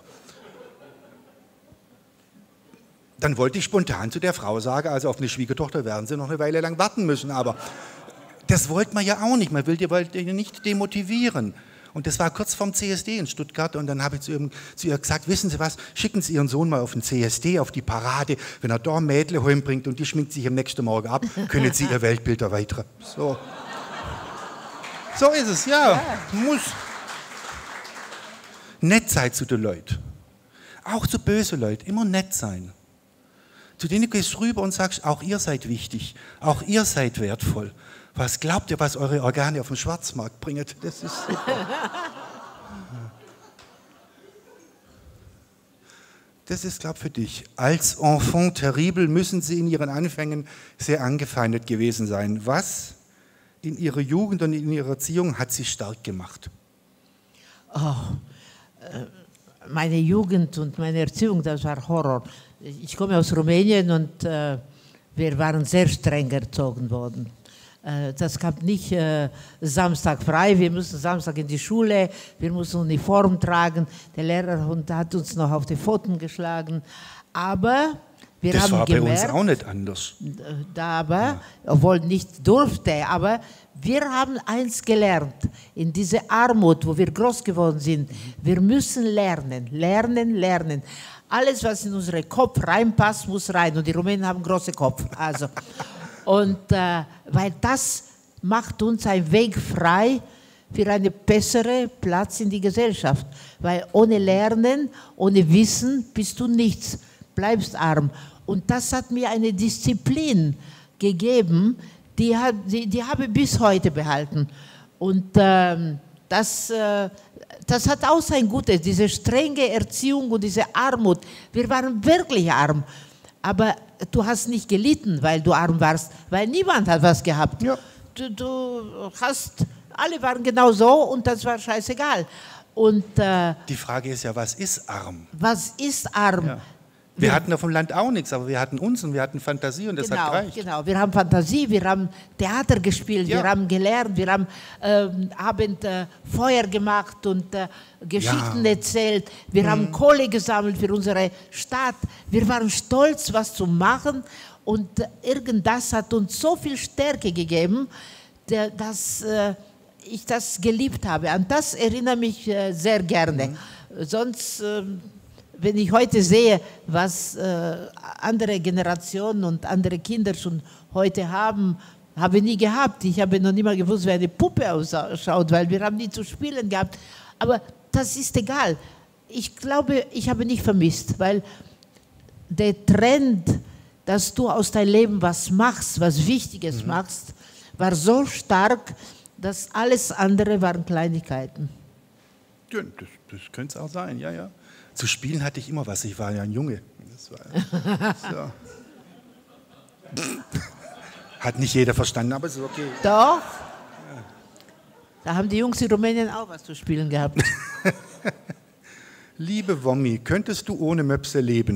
Dann wollte ich spontan zu der Frau sagen, also auf eine Schwiegertochter werden sie noch eine Weile lang warten müssen. Aber das wollte man ja auch nicht. Man wollte die nicht demotivieren. Und das war kurz vorm CSD in Stuttgart. Und dann habe ich zu ihr gesagt, wissen Sie was, schicken Sie Ihren Sohn mal auf den CSD, auf die Parade. Wenn er da ein Mädel heimbringt und die schminkt sich am nächsten Morgen ab, können Sie Ihr Weltbild erweitern. So ist es, ja. Muss. Nett sein zu den Leuten. Auch zu bösen Leuten. Immer nett sein. Zu denen gehst du rüber und sagst, auch ihr seid wichtig, auch ihr seid wertvoll. Was glaubt ihr, was eure Organe auf dem Schwarzmarkt bringen? Das ist super. Das ist, glaube ich, für dich. Als Enfant terrible müssen Sie in Ihren Anfängen sehr angefeindet gewesen sein. Was in Ihrer Jugend und in Ihrer Erziehung hat Sie stark gemacht? Meine Jugend und meine Erziehung, das war Horror. Ich komme aus Rumänien und wir waren sehr streng erzogen worden. Das gab nicht Samstag frei, wir mussten Samstag in die Schule, wir mussten Uniform tragen, der Lehrer hat uns noch auf die Pfoten geschlagen, aber wir das haben war gemerkt, bei uns auch nicht anders. Obwohl nicht durfte, aber wir haben eins gelernt, in dieser Armut, wo wir groß geworden sind, wir müssen lernen. Alles, was in unseren Kopf reinpasst, muss rein. Und die Rumänen haben einen großen Kopf. Also. Und weil das macht uns einen Weg frei für einen besseren Platz in die Gesellschaft. Weil ohne Lernen, ohne Wissen bist du nichts, bleibst arm. Und das hat mir eine Disziplin gegeben, die habe ich bis heute behalten. Und das hat auch sein Gutes, diese strenge Erziehung und diese Armut. Wir waren wirklich arm. Aber du hast nicht gelitten, weil du arm warst, weil niemand hat was gehabt. Ja. Alle waren genau so und das war scheißegal. Und Die Frage ist ja, was ist arm? was ist arm? Ja. Wir hatten auf dem Land auch nichts, aber wir hatten uns und wir hatten Fantasie und das hat gereicht. Genau, wir haben Fantasie, wir haben Theater gespielt, Ja. wir haben gelernt, wir haben Feuer gemacht und Geschichten erzählt, wir haben Kohle gesammelt für unsere Stadt, wir waren stolz, was zu machen und irgendwas hat uns so viel Stärke gegeben, dass ich das geliebt habe. An das erinnere mich sehr gerne. Sonst... wenn ich heute sehe, was andere Generationen und andere Kinder schon heute haben, habe ich nie gehabt. Ich habe noch nie mal gewusst, wie eine Puppe ausschaut, weil wir haben nie zu spielen gehabt. Aber das ist egal. Ich glaube, ich habe nicht vermisst, weil der Trend, dass du aus deinem Leben was machst, was Wichtiges machst, war so stark, dass alles andere waren Kleinigkeiten. Ja, das könnte es auch sein, ja, ja. Zu spielen hatte ich immer was, ich war ja ein Junge. Das war, so. Hat nicht jeder verstanden, aber es ist okay. Doch. Da haben die Jungs in Rumänien auch was zu spielen gehabt. Liebe Wommi, könntest du ohne Möpse leben?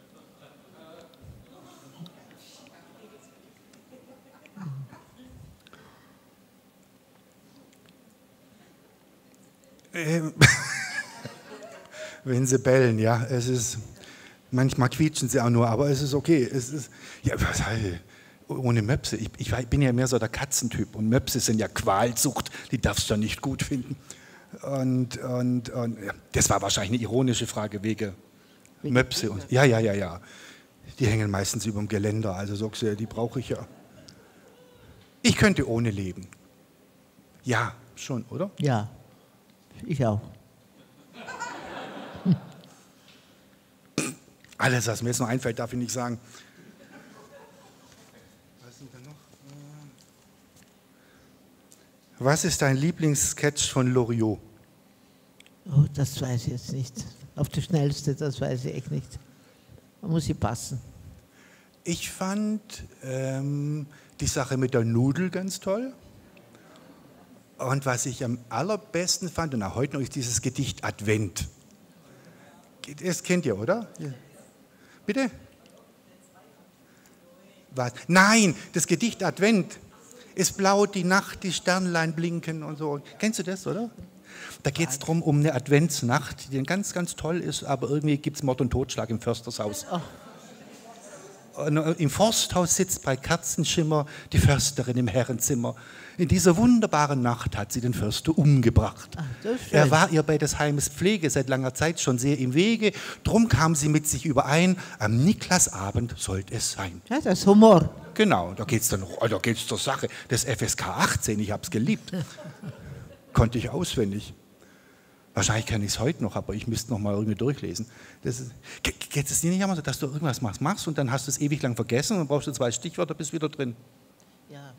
Wenn sie bellen, ja, es ist, manchmal quietschen sie auch nur, aber es ist okay. Es ist, ja, was heißt, ohne Möpse, ich bin ja mehr so der Katzentyp und Möpse sind ja Qualzucht, die darfst du ja nicht gut finden. Und ja, das war wahrscheinlich eine ironische Frage wegen Möpse. Und, ja. Die hängen meistens über dem Geländer, also sagst du, die brauche ich ja. Ich könnte ohne leben. Ja, schon, oder? Ja, ich auch. Alles, was mir jetzt noch einfällt, darf ich nicht sagen. Was sind da noch? Was ist dein Lieblingssketch von Loriot? Oh, das weiß ich jetzt nicht. Auf die Schnellste, das weiß ich echt nicht. Man muss hier passen. Ich fand die Sache mit der Nudel ganz toll. Und was ich am allerbesten fand, und auch heute noch, ist dieses Gedicht Advent. Das kennt ihr, oder? Ja. Bitte? Was? Nein, das Gedicht Advent. Es blaut die Nacht, die Sternlein blinken und so. Kennst du das, oder? Da geht es darum, um eine Adventsnacht, die ganz, ganz toll ist, aber irgendwie gibt es Mord und Totschlag im Förstershaus. Oh. Und im Forsthaus sitzt bei Kerzenschimmer die Försterin im Herrenzimmer. In dieser wunderbaren Nacht hat sie den Förster umgebracht. Ach, das ist schön. Er war ihr bei des Heimes Pflege seit langer Zeit schon sehr im Wege. Drum kam sie mit sich überein, am Niklasabend sollte es sein. Ja, das ist Humor. Genau, da geht es dann noch, da geht's zur Sache. Das FSK 18, ich habe es geliebt. Konnte ich auswendig. Wahrscheinlich kann ich es heute noch, aber ich müsste noch mal irgendwie durchlesen. Geht es dir nicht einmal so, dass du irgendwas machst und dann hast du es ewig lang vergessen und dann brauchst du 2 Stichwörter, bist wieder drin? Ja,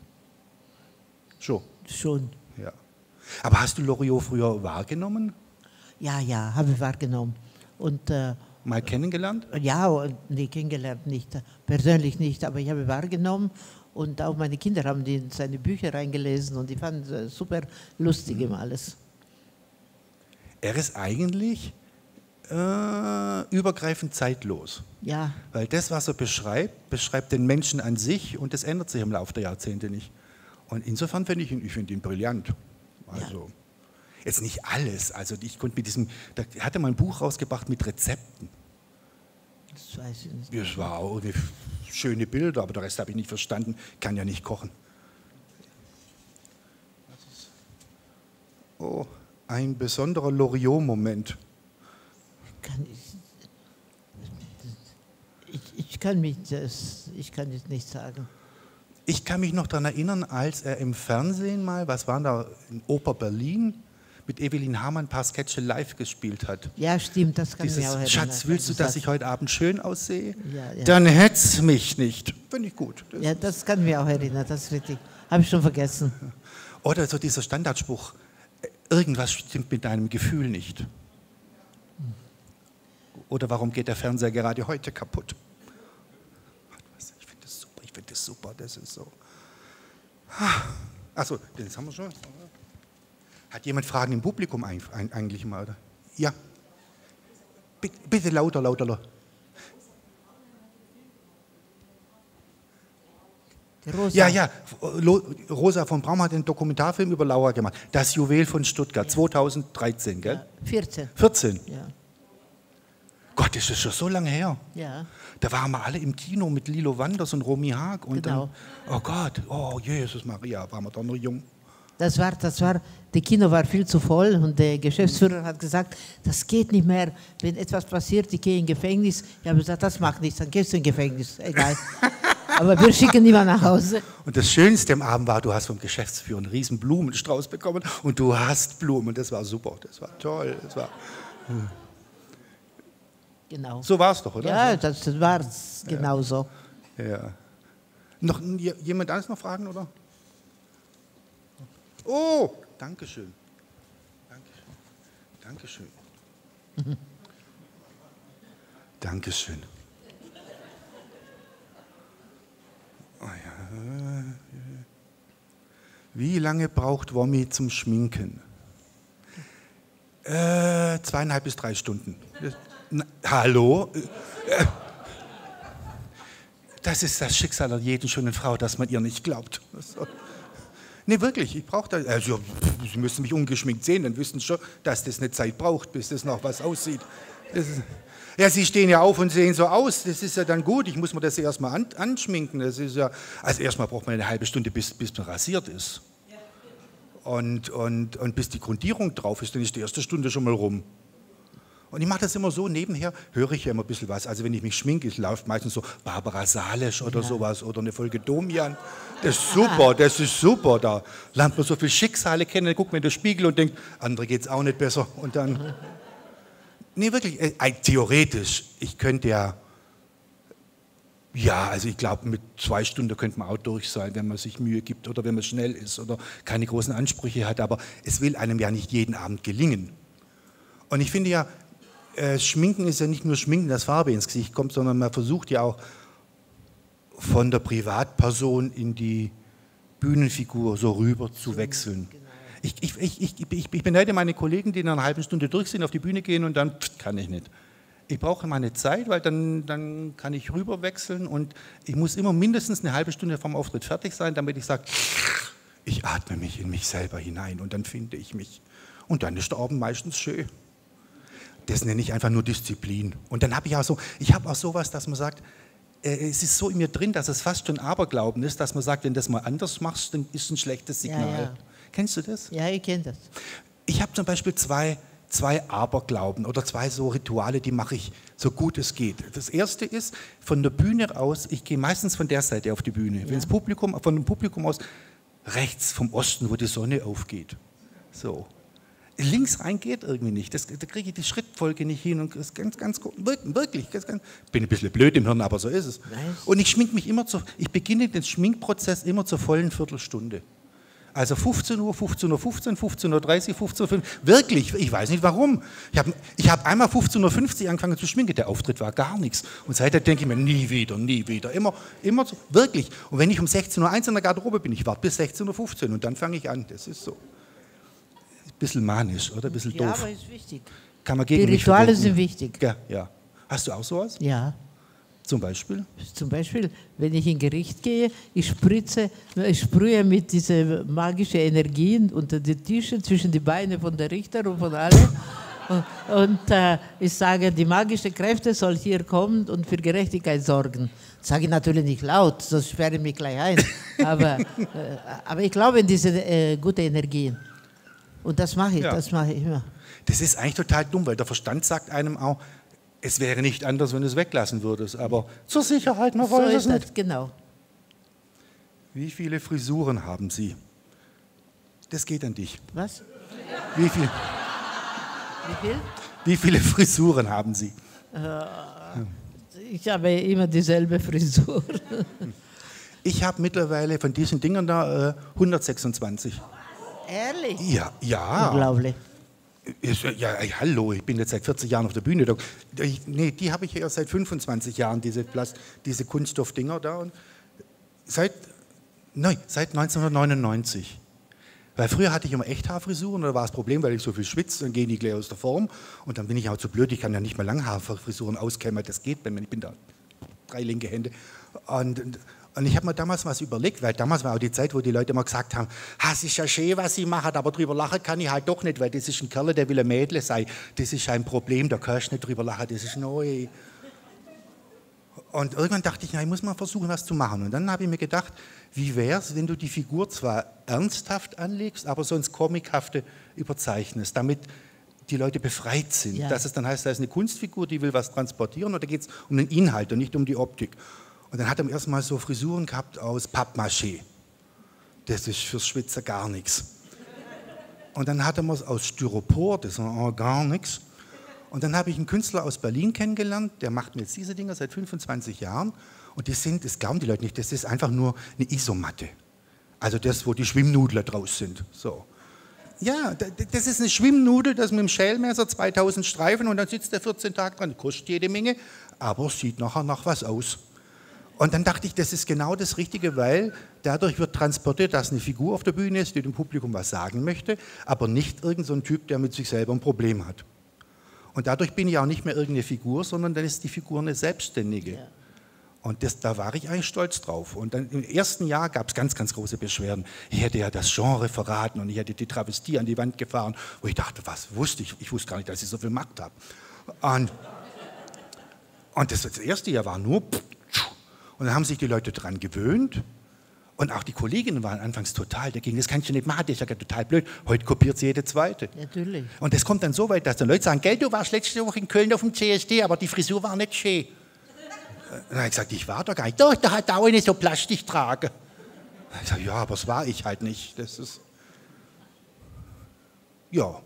Schon. Ja. Aber hast du Loriot früher wahrgenommen? ja, habe ich wahrgenommen. Und Mal kennengelernt? ja, nee, kennengelernt nicht, persönlich nicht, aber ich habe wahrgenommen und auch meine Kinder haben in seine Bücher reingelesen und die fanden es super lustig immer alles. Er ist eigentlich übergreifend zeitlos. Ja, Weil das, was er beschreibt den Menschen an sich und das ändert sich im Laufe der Jahrzehnte nicht. Und insofern finde ich ihn brillant. Also, jetzt nicht alles. Also ich konnte mit diesem, da hat er mal ein Buch rausgebracht mit Rezepten. das weiß ich nicht. Das war auch irgendwie schöne Bilder, aber der Rest habe ich nicht verstanden. Kann ja nicht kochen. Oh, ein besonderer Loriot-Moment. Ich kann es nicht sagen. Ich kann mich noch daran erinnern, als er im Fernsehen mal, was waren da, in Oper Berlin, mit Evelyn Hamann ein paar Sketche live gespielt hat. Ja, stimmt, das kann ich mir auch erinnern. Schatz, willst du, dass ich heute Abend schön aussehe? Ja. Dann hetz mich nicht. Finde ich gut. Das kann ich mir auch erinnern, das ist richtig. Habe ich schon vergessen. Oder so dieser Standardspruch, irgendwas stimmt mit deinem Gefühl nicht. Oder warum geht der Fernseher gerade heute kaputt? Ich finde das super, das ist so. Achso, das haben wir schon. Hat jemand Fragen im Publikum eigentlich mal? Oder? Ja. Bitte lauter. Rosa. Ja. Rosa von Braun hat einen Dokumentarfilm über Laura gemacht. Das Juwel von Stuttgart, 2013, gell? 14. Ja. Gott, das ist schon so lange her. Ja. Da waren wir alle im Kino mit Lilo Wanders und Romy Haag. Und Genau. Dann, oh Gott, oh Jesus Maria, waren wir da noch jung. Das Kino war viel zu voll und der Geschäftsführer hat gesagt, das geht nicht mehr, wenn etwas passiert, ich gehe in Gefängnis. Ich habe gesagt, das macht nichts, dann gehst du in Gefängnis, egal. Aber wir schicken niemand nach Hause. Und das Schönste am Abend war, du hast vom Geschäftsführer einen riesen Blumenstrauß bekommen und du hast Blumen. Das war super, das war toll. Genau. So war es doch, oder? Ja, das war es genau so. Ja. Noch jemand anderes noch Fragen, oder? Oh, Dankeschön. Dankeschön. Oh ja. Wie lange braucht Womi zum Schminken? 2,5 bis 3 Stunden. Hallo? Das ist das Schicksal an jeden schönen Frau, dass man ihr nicht glaubt. Nee, wirklich, ich brauche das. Also, Sie müssen mich ungeschminkt sehen, dann wüssten Sie schon, dass das eine Zeit braucht, bis das noch was aussieht. Ja, Sie stehen ja auf und sehen so aus, das ist ja dann gut, ich muss mir das erstmal anschminken. Das ist ja, also erstmal braucht man eine halbe Stunde, bis man rasiert ist. Und bis die Grundierung drauf ist, dann ist die erste Stunde schon mal rum. Und ich mache das immer so, nebenher höre ich ja immer ein bisschen was. Also wenn ich mich schminke, es läuft meistens so Barbara Salisch oder sowas oder eine Folge Domian. Das ist super, da lernt man so viele Schicksale kennen, dann guckt man in den Spiegel und denkt, andere geht es auch nicht besser. Und dann, nee wirklich, theoretisch, ich könnte also ich glaube mit 2 Stunden könnte man auch durch sein, wenn man sich Mühe gibt oder wenn man schnell ist oder keine großen Ansprüche hat, aber es will einem ja nicht jeden Abend gelingen. Und ich finde ja, Schminken ist ja nicht nur Schminken, dass Farbe ins Gesicht kommt, sondern man versucht ja auch von der Privatperson in die Bühnenfigur so rüber zu wechseln. Ich beneide meine Kollegen, die in einer halben Stunde durch sind, auf die Bühne gehen und dann kann ich nicht. Ich brauche meine Zeit, weil dann kann ich rüber wechseln und ich muss immer mindestens eine halbe Stunde vom Auftritt fertig sein, damit ich sage, ich atme mich in mich selber hinein und dann finde ich mich. Und dann ist der Abend meistens schön. Das nenne ich einfach nur Disziplin. Und dann habe ich auch sowas, dass man sagt, es ist so in mir drin, dass es fast schon Aberglauben ist, dass man sagt, wenn du das mal anders machst, dann ist es ein schlechtes Signal. Ja. Kennst du das? Ja, ich kenne das. Ich habe zum Beispiel zwei Aberglauben oder 2 so Rituale, die mache ich so gut es geht. Das erste ist, von der Bühne aus, ich gehe meistens von der Seite auf die Bühne. Ja. Von dem Publikum aus, rechts vom Osten, wo die Sonne aufgeht. So. Links rein geht irgendwie nicht. Da kriege ich die Schrittfolge nicht hin. Und das ist ganz wirklich. Ich bin ein bisschen blöd im Hirn, aber so ist es. Nice. Und ich schminke mich ich beginne den Schminkprozess immer zur vollen Viertelstunde. Also 15 Uhr, 15.15 Uhr, 15.30 Uhr, 15.05 Uhr. Wirklich, ich weiß nicht warum. Ich hab einmal 15.50 Uhr angefangen zu schminken, der Auftritt war gar nichts. Und seitdem denke ich mir, nie wieder. Immer so, wirklich. Und wenn ich um 16.01 Uhr in der Garderobe bin, ich warte bis 16.15 Uhr und dann fange ich an. Das ist so. Ein bisschen manisch, oder? Ein bisschen doof. Ja, aber ist wichtig. Kann man gegen die Rituale sind wichtig. Ja. Hast du auch sowas? Ja. Zum Beispiel? Zum Beispiel, wenn ich in Gericht gehe, ich sprühe mit diesen magischen Energien unter die Tische, zwischen die Beine von der Richter und von allen. Und ich sage, die magischen Kräfte soll hier kommen und für Gerechtigkeit sorgen. Das sage ich natürlich nicht laut, sonst sperre ich mich gleich ein. Aber ich glaube in diese guten Energien. Und das mache ich immer. Das ist eigentlich total dumm, weil der Verstand sagt einem auch, es wäre nicht anders, wenn du es weglassen würdest. Aber zur Sicherheit, man weiß es nicht. Genau. Wie viele Frisuren haben Sie? Das geht an dich. Was? Wie viel? Wie viel? Wie viele Frisuren haben Sie? Ich habe immer dieselbe Frisur. Ich habe mittlerweile von diesen Dingern da 126. Ehrlich? Ja. Unglaublich. Ja, hallo, ich bin jetzt seit 40 Jahren auf der Bühne. Nee, die habe ich erst seit 25 Jahren, diese Kunststoffdinger da. Und seit 1999. Weil früher hatte ich immer Echthaarfrisuren, da war das Problem, weil ich so viel schwitze, dann gehen die gleich aus der Form. Und dann bin ich auch zu blöd, ich kann ja nicht mehr Langhaarfrisuren auskämmen, das geht bei mir, ich bin da 3 linke Hände. Und ich habe mir damals was überlegt, weil damals war auch die Zeit, wo die Leute immer gesagt haben, es ist ja schön, was sie machen, aber drüber lachen kann ich halt doch nicht, weil das ist ein Kerl, der will ein Mädel sein. Das ist ein Problem, da kannst du nicht drüber lachen, das ist neu. Und irgendwann dachte ich, ich muss mal versuchen, was zu machen. Und dann habe ich mir gedacht, wie wäre es, wenn du die Figur zwar ernsthaft anlegst, aber so ins Comichafte überzeichnest, damit die Leute befreit sind. Ja. Dass es dann heißt, da ist eine Kunstfigur, die will was transportieren und da geht es um den Inhalt und nicht um die Optik. Und dann hat er erst mal so Frisuren gehabt aus Pappmaché. Das ist fürs Schwitzer gar nichts. Und dann hat er mal aus Styropor, das ist gar nichts. Und dann habe ich einen Künstler aus Berlin kennengelernt, der macht mir jetzt diese Dinger seit 25 Jahren. Und das glauben die Leute nicht, das ist einfach nur eine Isomatte. Also das, wo die Schwimmnudler draus sind. So. Ja, das ist eine Schwimmnudel, das mit dem Schälmesser 2000 Streifen und dann sitzt der 14 Tage dran. Kostet jede Menge, aber sieht nachher nach was aus. Und dann dachte ich, das ist genau das Richtige, weil dadurch wird transportiert, dass eine Figur auf der Bühne ist, die dem Publikum was sagen möchte, aber nicht irgend so ein Typ, der mit sich selber ein Problem hat. Und dadurch bin ich auch nicht mehr irgendeine Figur, sondern dann ist die Figur eine Selbstständige. Ja. Und da war ich eigentlich stolz drauf. Und dann im ersten Jahr gab es ganz, ganz große Beschwerden. Ich hätte ja das Genre verraten und ich hätte die Travestie an die Wand gefahren, wo ich dachte, was wusste ich? Ich wusste gar nicht, dass ich so viel Macht habe. Und das erste Jahr war nur... Und dann haben sich die Leute daran gewöhnt. Und auch die Kolleginnen waren anfangs total dagegen. Das kannst du nicht machen, das ist ja total blöd. Heute kopiert sie jede zweite. Natürlich. Und das kommt dann so weit, dass die Leute sagen, gell, du warst letzte Woche in Köln auf dem CSD, aber die Frisur war nicht schön. Dann habe ich gesagt, ich war da gar nicht. Doch, da hat auch eine so Plastik tragen. Ich sage, ja, aber das war ich halt nicht. Das ist... Ja.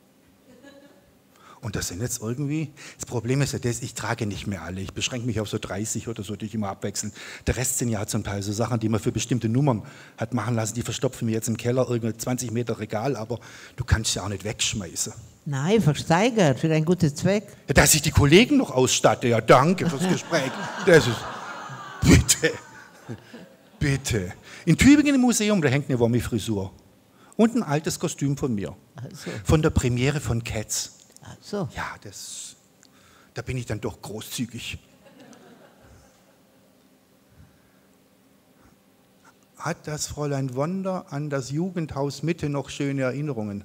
Und das sind jetzt irgendwie, das Problem ist ja das, ich trage nicht mehr alle. Ich beschränke mich auf so 30 oder so, die ich immer abwechseln. Der Rest sind ja zum Teil so Sachen, die man für bestimmte Nummern hat machen lassen. Die verstopfen mir jetzt im Keller irgendwie 20 Meter Regal, aber du kannst ja auch nicht wegschmeißen. Nein, versteigert, für einen guten Zweck. Ja, dass ich die Kollegen noch ausstatte, ja danke fürs Gespräch. Das ist, bitte. In Tübingen im Museum, da hängt eine Wommi-Frisur. Und ein altes Kostüm von mir. Also. Von der Premiere von Cats. So. Ja, da bin ich dann doch großzügig. Hat das Fräulein Wonder an das Jugendhaus Mitte noch schöne Erinnerungen?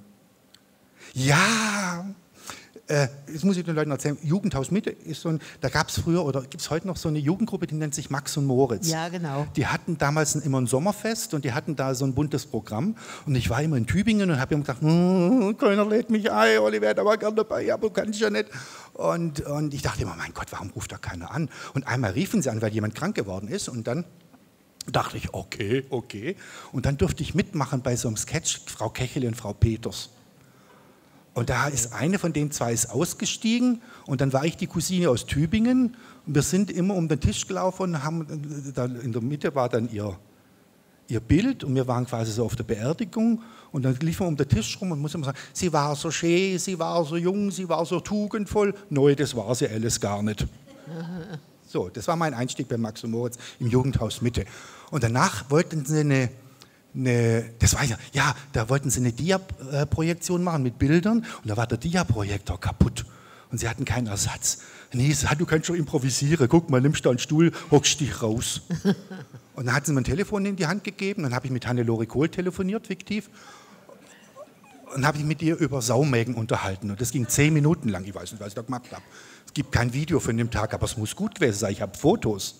Ja, jetzt muss ich den Leuten erzählen, Jugendhaus Mitte ist so ein, da gab es früher oder gibt es heute noch so eine Jugendgruppe, die nennt sich Max und Moritz. Ja, genau. Die hatten damals immer ein Sommerfest und die hatten da so ein buntes Programm und ich war immer in Tübingen und habe immer gedacht, keiner lädt mich ein, ich werde aber gerne dabei, aber kann ich ja nicht. Und ich dachte immer, mein Gott, warum ruft da keiner an? Und einmal riefen sie an, weil jemand krank geworden ist und dann dachte ich, okay. Und dann durfte ich mitmachen bei so einem Sketch, Frau Kechel und Frau Peters. Und da ist eine von den zwei ist ausgestiegen und dann war ich die Cousine aus Tübingen und wir sind immer um den Tisch gelaufen und haben, da in der Mitte war dann ihr Bild und wir waren quasi so auf der Beerdigung und dann liefen wir um den Tisch rum und muss immer sagen, sie war so schön, sie war so jung, sie war so tugendvoll. Nein, das war sie alles gar nicht. So, das war mein Einstieg bei Max und Moritz im Jugendhaus Mitte. Und danach wollten sie das weiß ich, ja, da wollten sie eine Dia-Projektion machen mit Bildern und da war der Dia-Projektor kaputt und sie hatten keinen Ersatz. Nee, du kannst schon improvisieren, guck mal, nimmst du einen Stuhl, hockst dich raus. Und dann hat sie mir ein Telefon in die Hand gegeben, dann habe ich mit Hannelore Kohl telefoniert, fiktiv, und habe ich mit ihr über Saumägen unterhalten und das ging 10 Minuten lang, ich weiß nicht, was ich da gemacht habe. Es gibt kein Video von dem Tag, aber es muss gut gewesen sein, ich habe Fotos.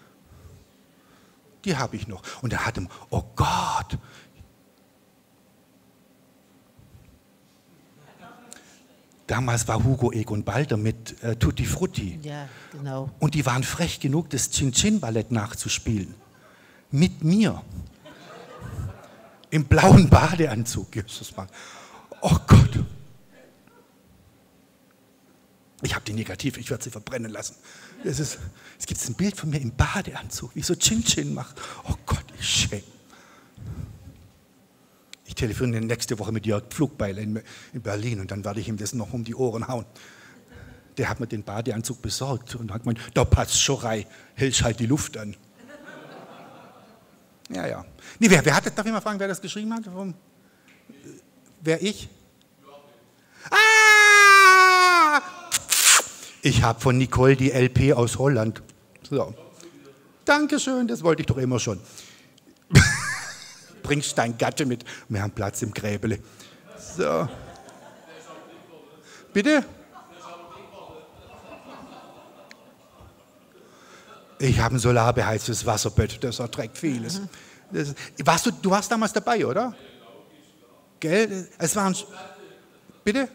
Die habe ich noch. Und er hat ihm, oh Gott. Damals war Hugo Egon Balder mit Tutti Frutti. Ja, genau. Und die waren frech genug, das Chin-Chin-Ballett nachzuspielen. Mit mir. Im blauen Badeanzug. Jesus Mann. Oh Gott. Ich habe die negativ, ich werde sie verbrennen lassen. Es gibt ein Bild von mir im Badeanzug, wie ich so Chin-Chin macht. Oh Gott, ich schäme. Ich telefoniere nächste Woche mit Jörg Pflugbeil in Berlin und dann werde ich ihm das noch um die Ohren hauen. Der hat mir den Badeanzug besorgt und hat gemeint, da passt schon rein, hältst halt die Luft an. Ja, ja. Nee, wer hat das, darf ich mal fragen, wer das geschrieben hat? Wer, ich? Ah! Ich habe von Nicole die LP aus Holland. So. Dankeschön, das wollte ich doch immer schon. Bringst dein Gatte mit, wir haben Platz im Gräbele. So. Bitte? Ich habe ein solarbeheiztes Wasserbett, das erträgt vieles. Du warst damals dabei, oder? Gell? Es waren. Bitte?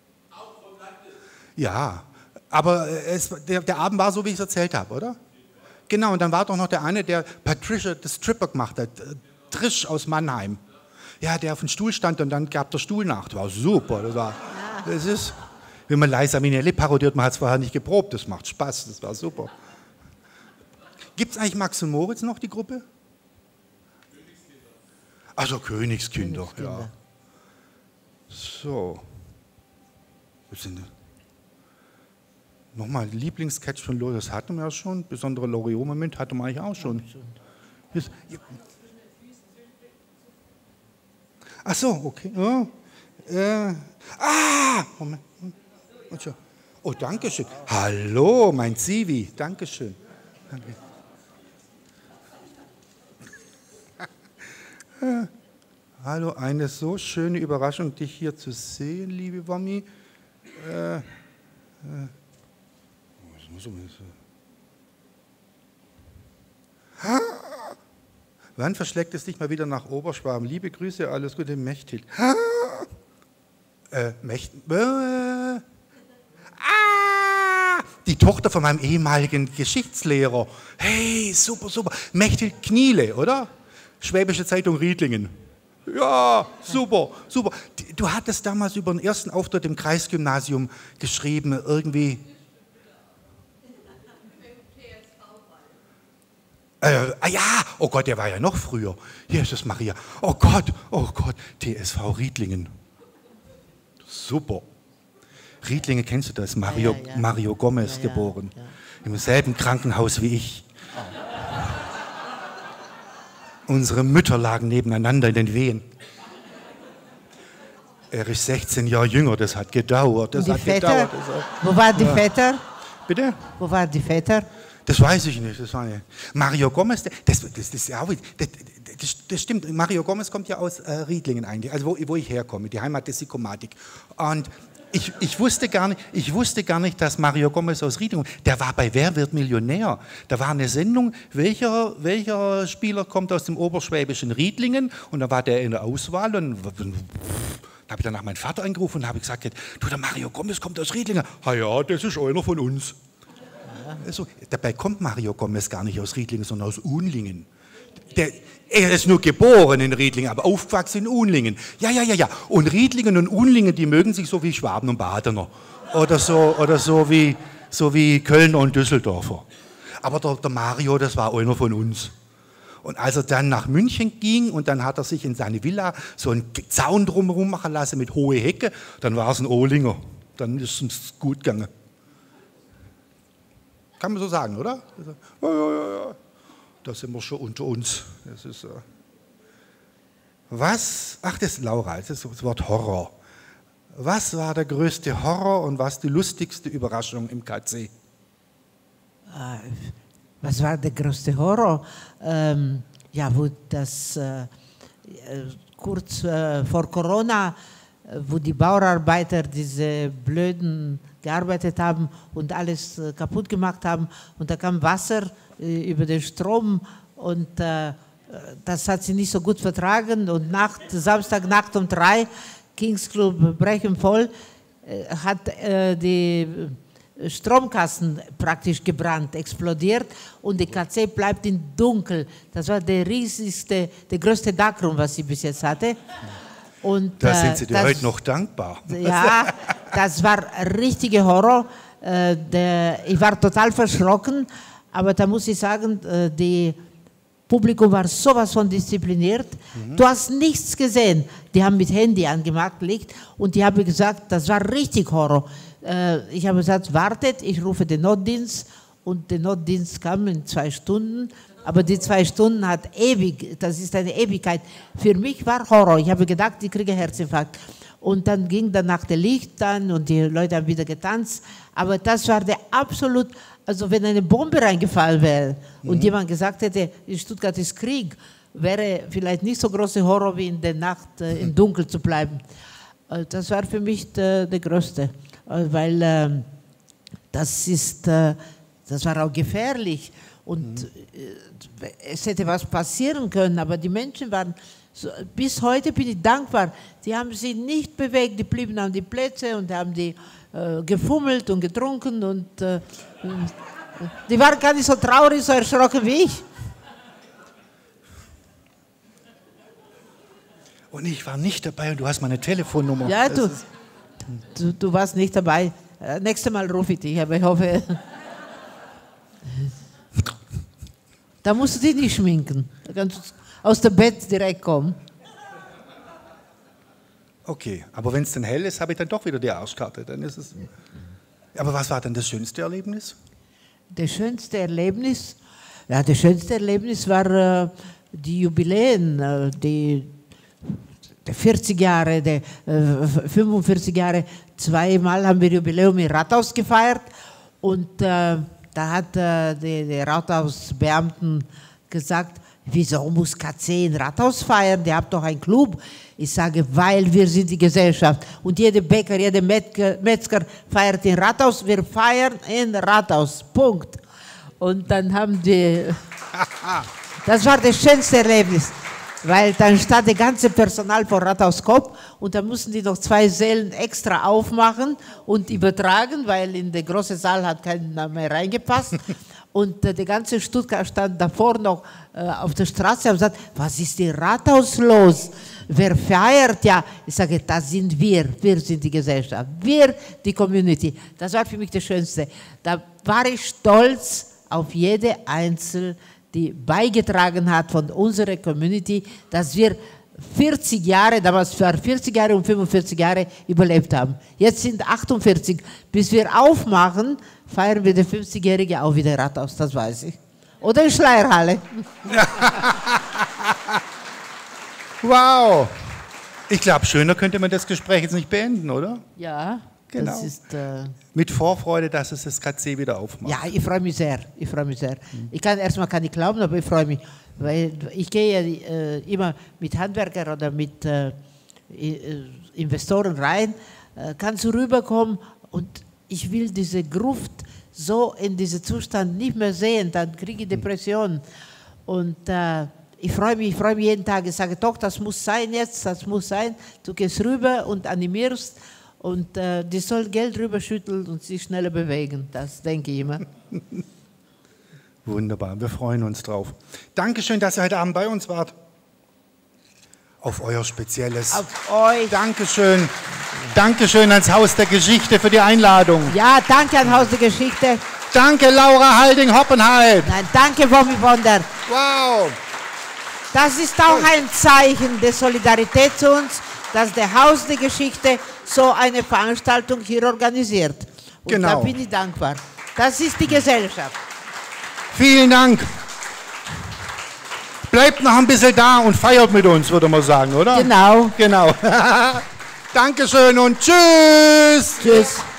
Ja, aber der Abend war so, wie ich es erzählt habe, oder? Genau, und dann war doch noch der eine, der Patricia the Stripper gemacht hat, Trish aus Mannheim. Ja, der auf dem Stuhl stand und dann gab der Stuhl nach. Das war super. Das ist, wenn man Liza Minnelli parodiert, man hat es vorher nicht geprobt, das macht Spaß, das war super. Gibt es eigentlich Max und Moritz noch, die Gruppe? Also Königskinder, ja. So. Nochmal, Lieblingssketch von Loriot, das hatten wir ja schon. Besonderer Loriot-Moment hatten wir eigentlich auch schon. Ach so, okay. Moment. Oh, danke schön. Hallo, mein Zivi. Dankeschön. Danke. Hallo, eine so schöne Überraschung, dich hier zu sehen, liebe Wommi. Wann verschlägt es dich mal wieder nach Oberschwaben? Liebe Grüße, alles Gute, Mechthild. Die Tochter von meinem ehemaligen Geschichtslehrer. Hey, super, super. Mechthild Kniele, oder? Schwäbische Zeitung Riedlingen. Ja, super, super. Du hattest damals über den ersten Auftritt im Kreisgymnasium geschrieben, irgendwie. Ja, oh Gott, der war ja noch früher. Jesus Maria. Oh Gott, TSV Riedlingen. Super. Riedlingen, kennst du das? Mario Gomez geboren. Ja. Im selben Krankenhaus wie ich. Unsere Mütter lagen nebeneinander in den Wehen. Er ist 16 Jahre jünger, das hat gedauert. Wo waren die Väter? Bitte? Wo waren die Väter? Das weiß ich nicht. Mario Gomez, das stimmt. Mario Gomez kommt ja aus Riedlingen eigentlich, also wo ich herkomme, die Heimat der Psychomatik. Und ich wusste gar nicht, dass Mario Gomez aus Riedlingen, der war bei Wer wird Millionär? Da war eine Sendung, welcher Spieler kommt aus dem oberschwäbischen Riedlingen? Und da war der in der Auswahl und da habe ich danach meinen Vater angerufen und habe gesagt, du, der Mario Gomez kommt aus Riedlingen. Ja, das ist einer von uns. Also, dabei kommt Mario Gomez gar nicht aus Riedlingen, sondern aus Unlingen. Er ist nur geboren in Riedlingen, aber aufgewachsen in Unlingen. Ja. Und Riedlingen und Unlingen, die mögen sich so wie Schwaben und Badener. Oder so wie Kölner und Düsseldorfer. Aber der Mario, das war einer von uns. Und als er dann nach München ging und dann hat er sich in seine Villa so einen Zaun drumherum machen lassen mit hohe Hecke, dann war es ein Ohlinger. Dann ist es gut gegangen. Kann man so sagen, oder? Ja. Da sind wir schon unter uns. Das ist, was? Ach, das ist Laura, das ist das Wort Horror. Was war der größte Horror und was die lustigste Überraschung im KC? Was war der größte Horror? Wo das kurz vor Corona, wo die Bauarbeiter diese blöden gearbeitet haben und alles kaputt gemacht haben und da kam Wasser über den Strom und das hat sie nicht so gut vertragen und Samstagnacht um 3, Kings Club Brechenvoll, hat die Stromkasten praktisch gebrannt, explodiert und die KZ bleibt im Dunkel. Das war der riesigste, der größte Darkroom, was sie bis jetzt hatte. Und, da sind Sie dir heute noch dankbar. Ja, das war richtiger Horror. Ich war total verschrocken, aber da muss ich sagen, die Publikum war sowas von diszipliniert. Du hast nichts gesehen. Die haben mit Handy angemacht gelegt und die haben gesagt, das war richtig Horror. Ich habe gesagt, wartet, ich rufe den Notdienst und der Notdienst kam in 2 Stunden. Aber die 2 Stunden hat ewig, das ist eine Ewigkeit. Für mich war Horror. Ich habe gedacht, ich kriege Herzinfarkt. Und dann ging danach der Licht an und die Leute haben wieder getanzt. Aber das war der absolut, also wenn eine Bombe reingefallen wäre und jemand gesagt hätte, in Stuttgart ist Krieg, wäre vielleicht nicht so großer Horror wie in der Nacht im Dunkeln zu bleiben. Das war für mich der größte, weil das war auch gefährlich. Und es hätte was passieren können, aber die Menschen waren, bis heute bin ich dankbar, die haben sich nicht bewegt, die blieben an die Plätze und haben die gefummelt und getrunken und die waren gar nicht so traurig, so erschrocken wie ich. Und ich war nicht dabei und du hast meine Telefonnummer. Ja, du warst nicht dabei. Nächstes Mal rufe ich dich, aber ich hoffe... Da musst du dich nicht schminken. Da kannst du aus dem Bett direkt kommen. Okay, aber wenn es dann hell ist, habe ich dann doch wieder die Arschkarte. Dann ist es. Aber was war dann das schönste Erlebnis? Das schönste Erlebnis? Ja, das schönste Erlebnis war die Jubiläen, die 40 Jahre, die 45 Jahre. 2-mal haben wir Jubiläum im Rathaus gefeiert und da hat die Rathausbeamten gesagt, wieso muss KC ein Rathaus feiern? Die habt doch einen Club. Ich sage, weil wir sind die Gesellschaft. Und jeder Bäcker, jeder Metzger feiert im Rathaus. Wir feiern im Rathaus. Punkt. Und dann haben die... Das war das schönste Erlebnis. Weil dann stand das ganze Personal vor Rathaus Kopf und dann mussten die noch 2 Sälen extra aufmachen und übertragen, weil in den großen Saal hat keiner mehr reingepasst. Und der ganze Stuttgart stand davor noch auf der Straße und gesagt, was ist im Rathaus los? Wer feiert? Ja, ich sage, das sind wir sind die Gesellschaft, wir, die Community. Das war für mich das Schönste. Da war ich stolz auf jede Einzelne, die beigetragen hat von unserer Community, dass wir 40 Jahre, damals war 40 Jahre und 45 Jahre überlebt haben. Jetzt sind 48. Bis wir aufmachen, feiern wir den 50-Jährigen auch wieder Rathaus, das weiß ich. Oder in Schleierhalle. Wow! Ich glaube, schöner könnte man das Gespräch jetzt nicht beenden, oder? Ja, genau. Das ist... Mit Vorfreude, dass es das KC wieder aufmacht. Ja, ich freue mich sehr. Ich freue mich sehr. Ich kann erstmal nicht glauben, aber ich freue mich. Weil ich gehe ja immer mit Handwerkern oder mit Investoren rein, kannst du rüberkommen und ich will diese Gruft so in diesem Zustand nicht mehr sehen, dann kriege ich Depressionen. Und ich freue mich jeden Tag. Ich sage, doch, das muss sein jetzt, das muss sein. Du gehst rüber und animierst. Und die soll Geld rüberschütteln und sich schneller bewegen. Das denke ich immer. Wunderbar, wir freuen uns drauf. Dankeschön, dass ihr heute Abend bei uns wart. Auf euer Spezielles. Auf euch. Dankeschön. Dankeschön ans Haus der Geschichte für die Einladung. Ja, danke an Haus der Geschichte. Danke, Laura Halding-Hoppenheim. Nein, danke, Romy Wonder. Wow. Das ist auch ein Zeichen der Solidarität zu uns, dass der Haus der Geschichte so eine Veranstaltung hier organisiert. Und genau. Da bin ich dankbar. Das ist die Gesellschaft. Vielen Dank. Bleibt noch ein bisschen da und feiert mit uns, würde man sagen, oder? Genau. Genau. Dankeschön und tschüss. Tschüss.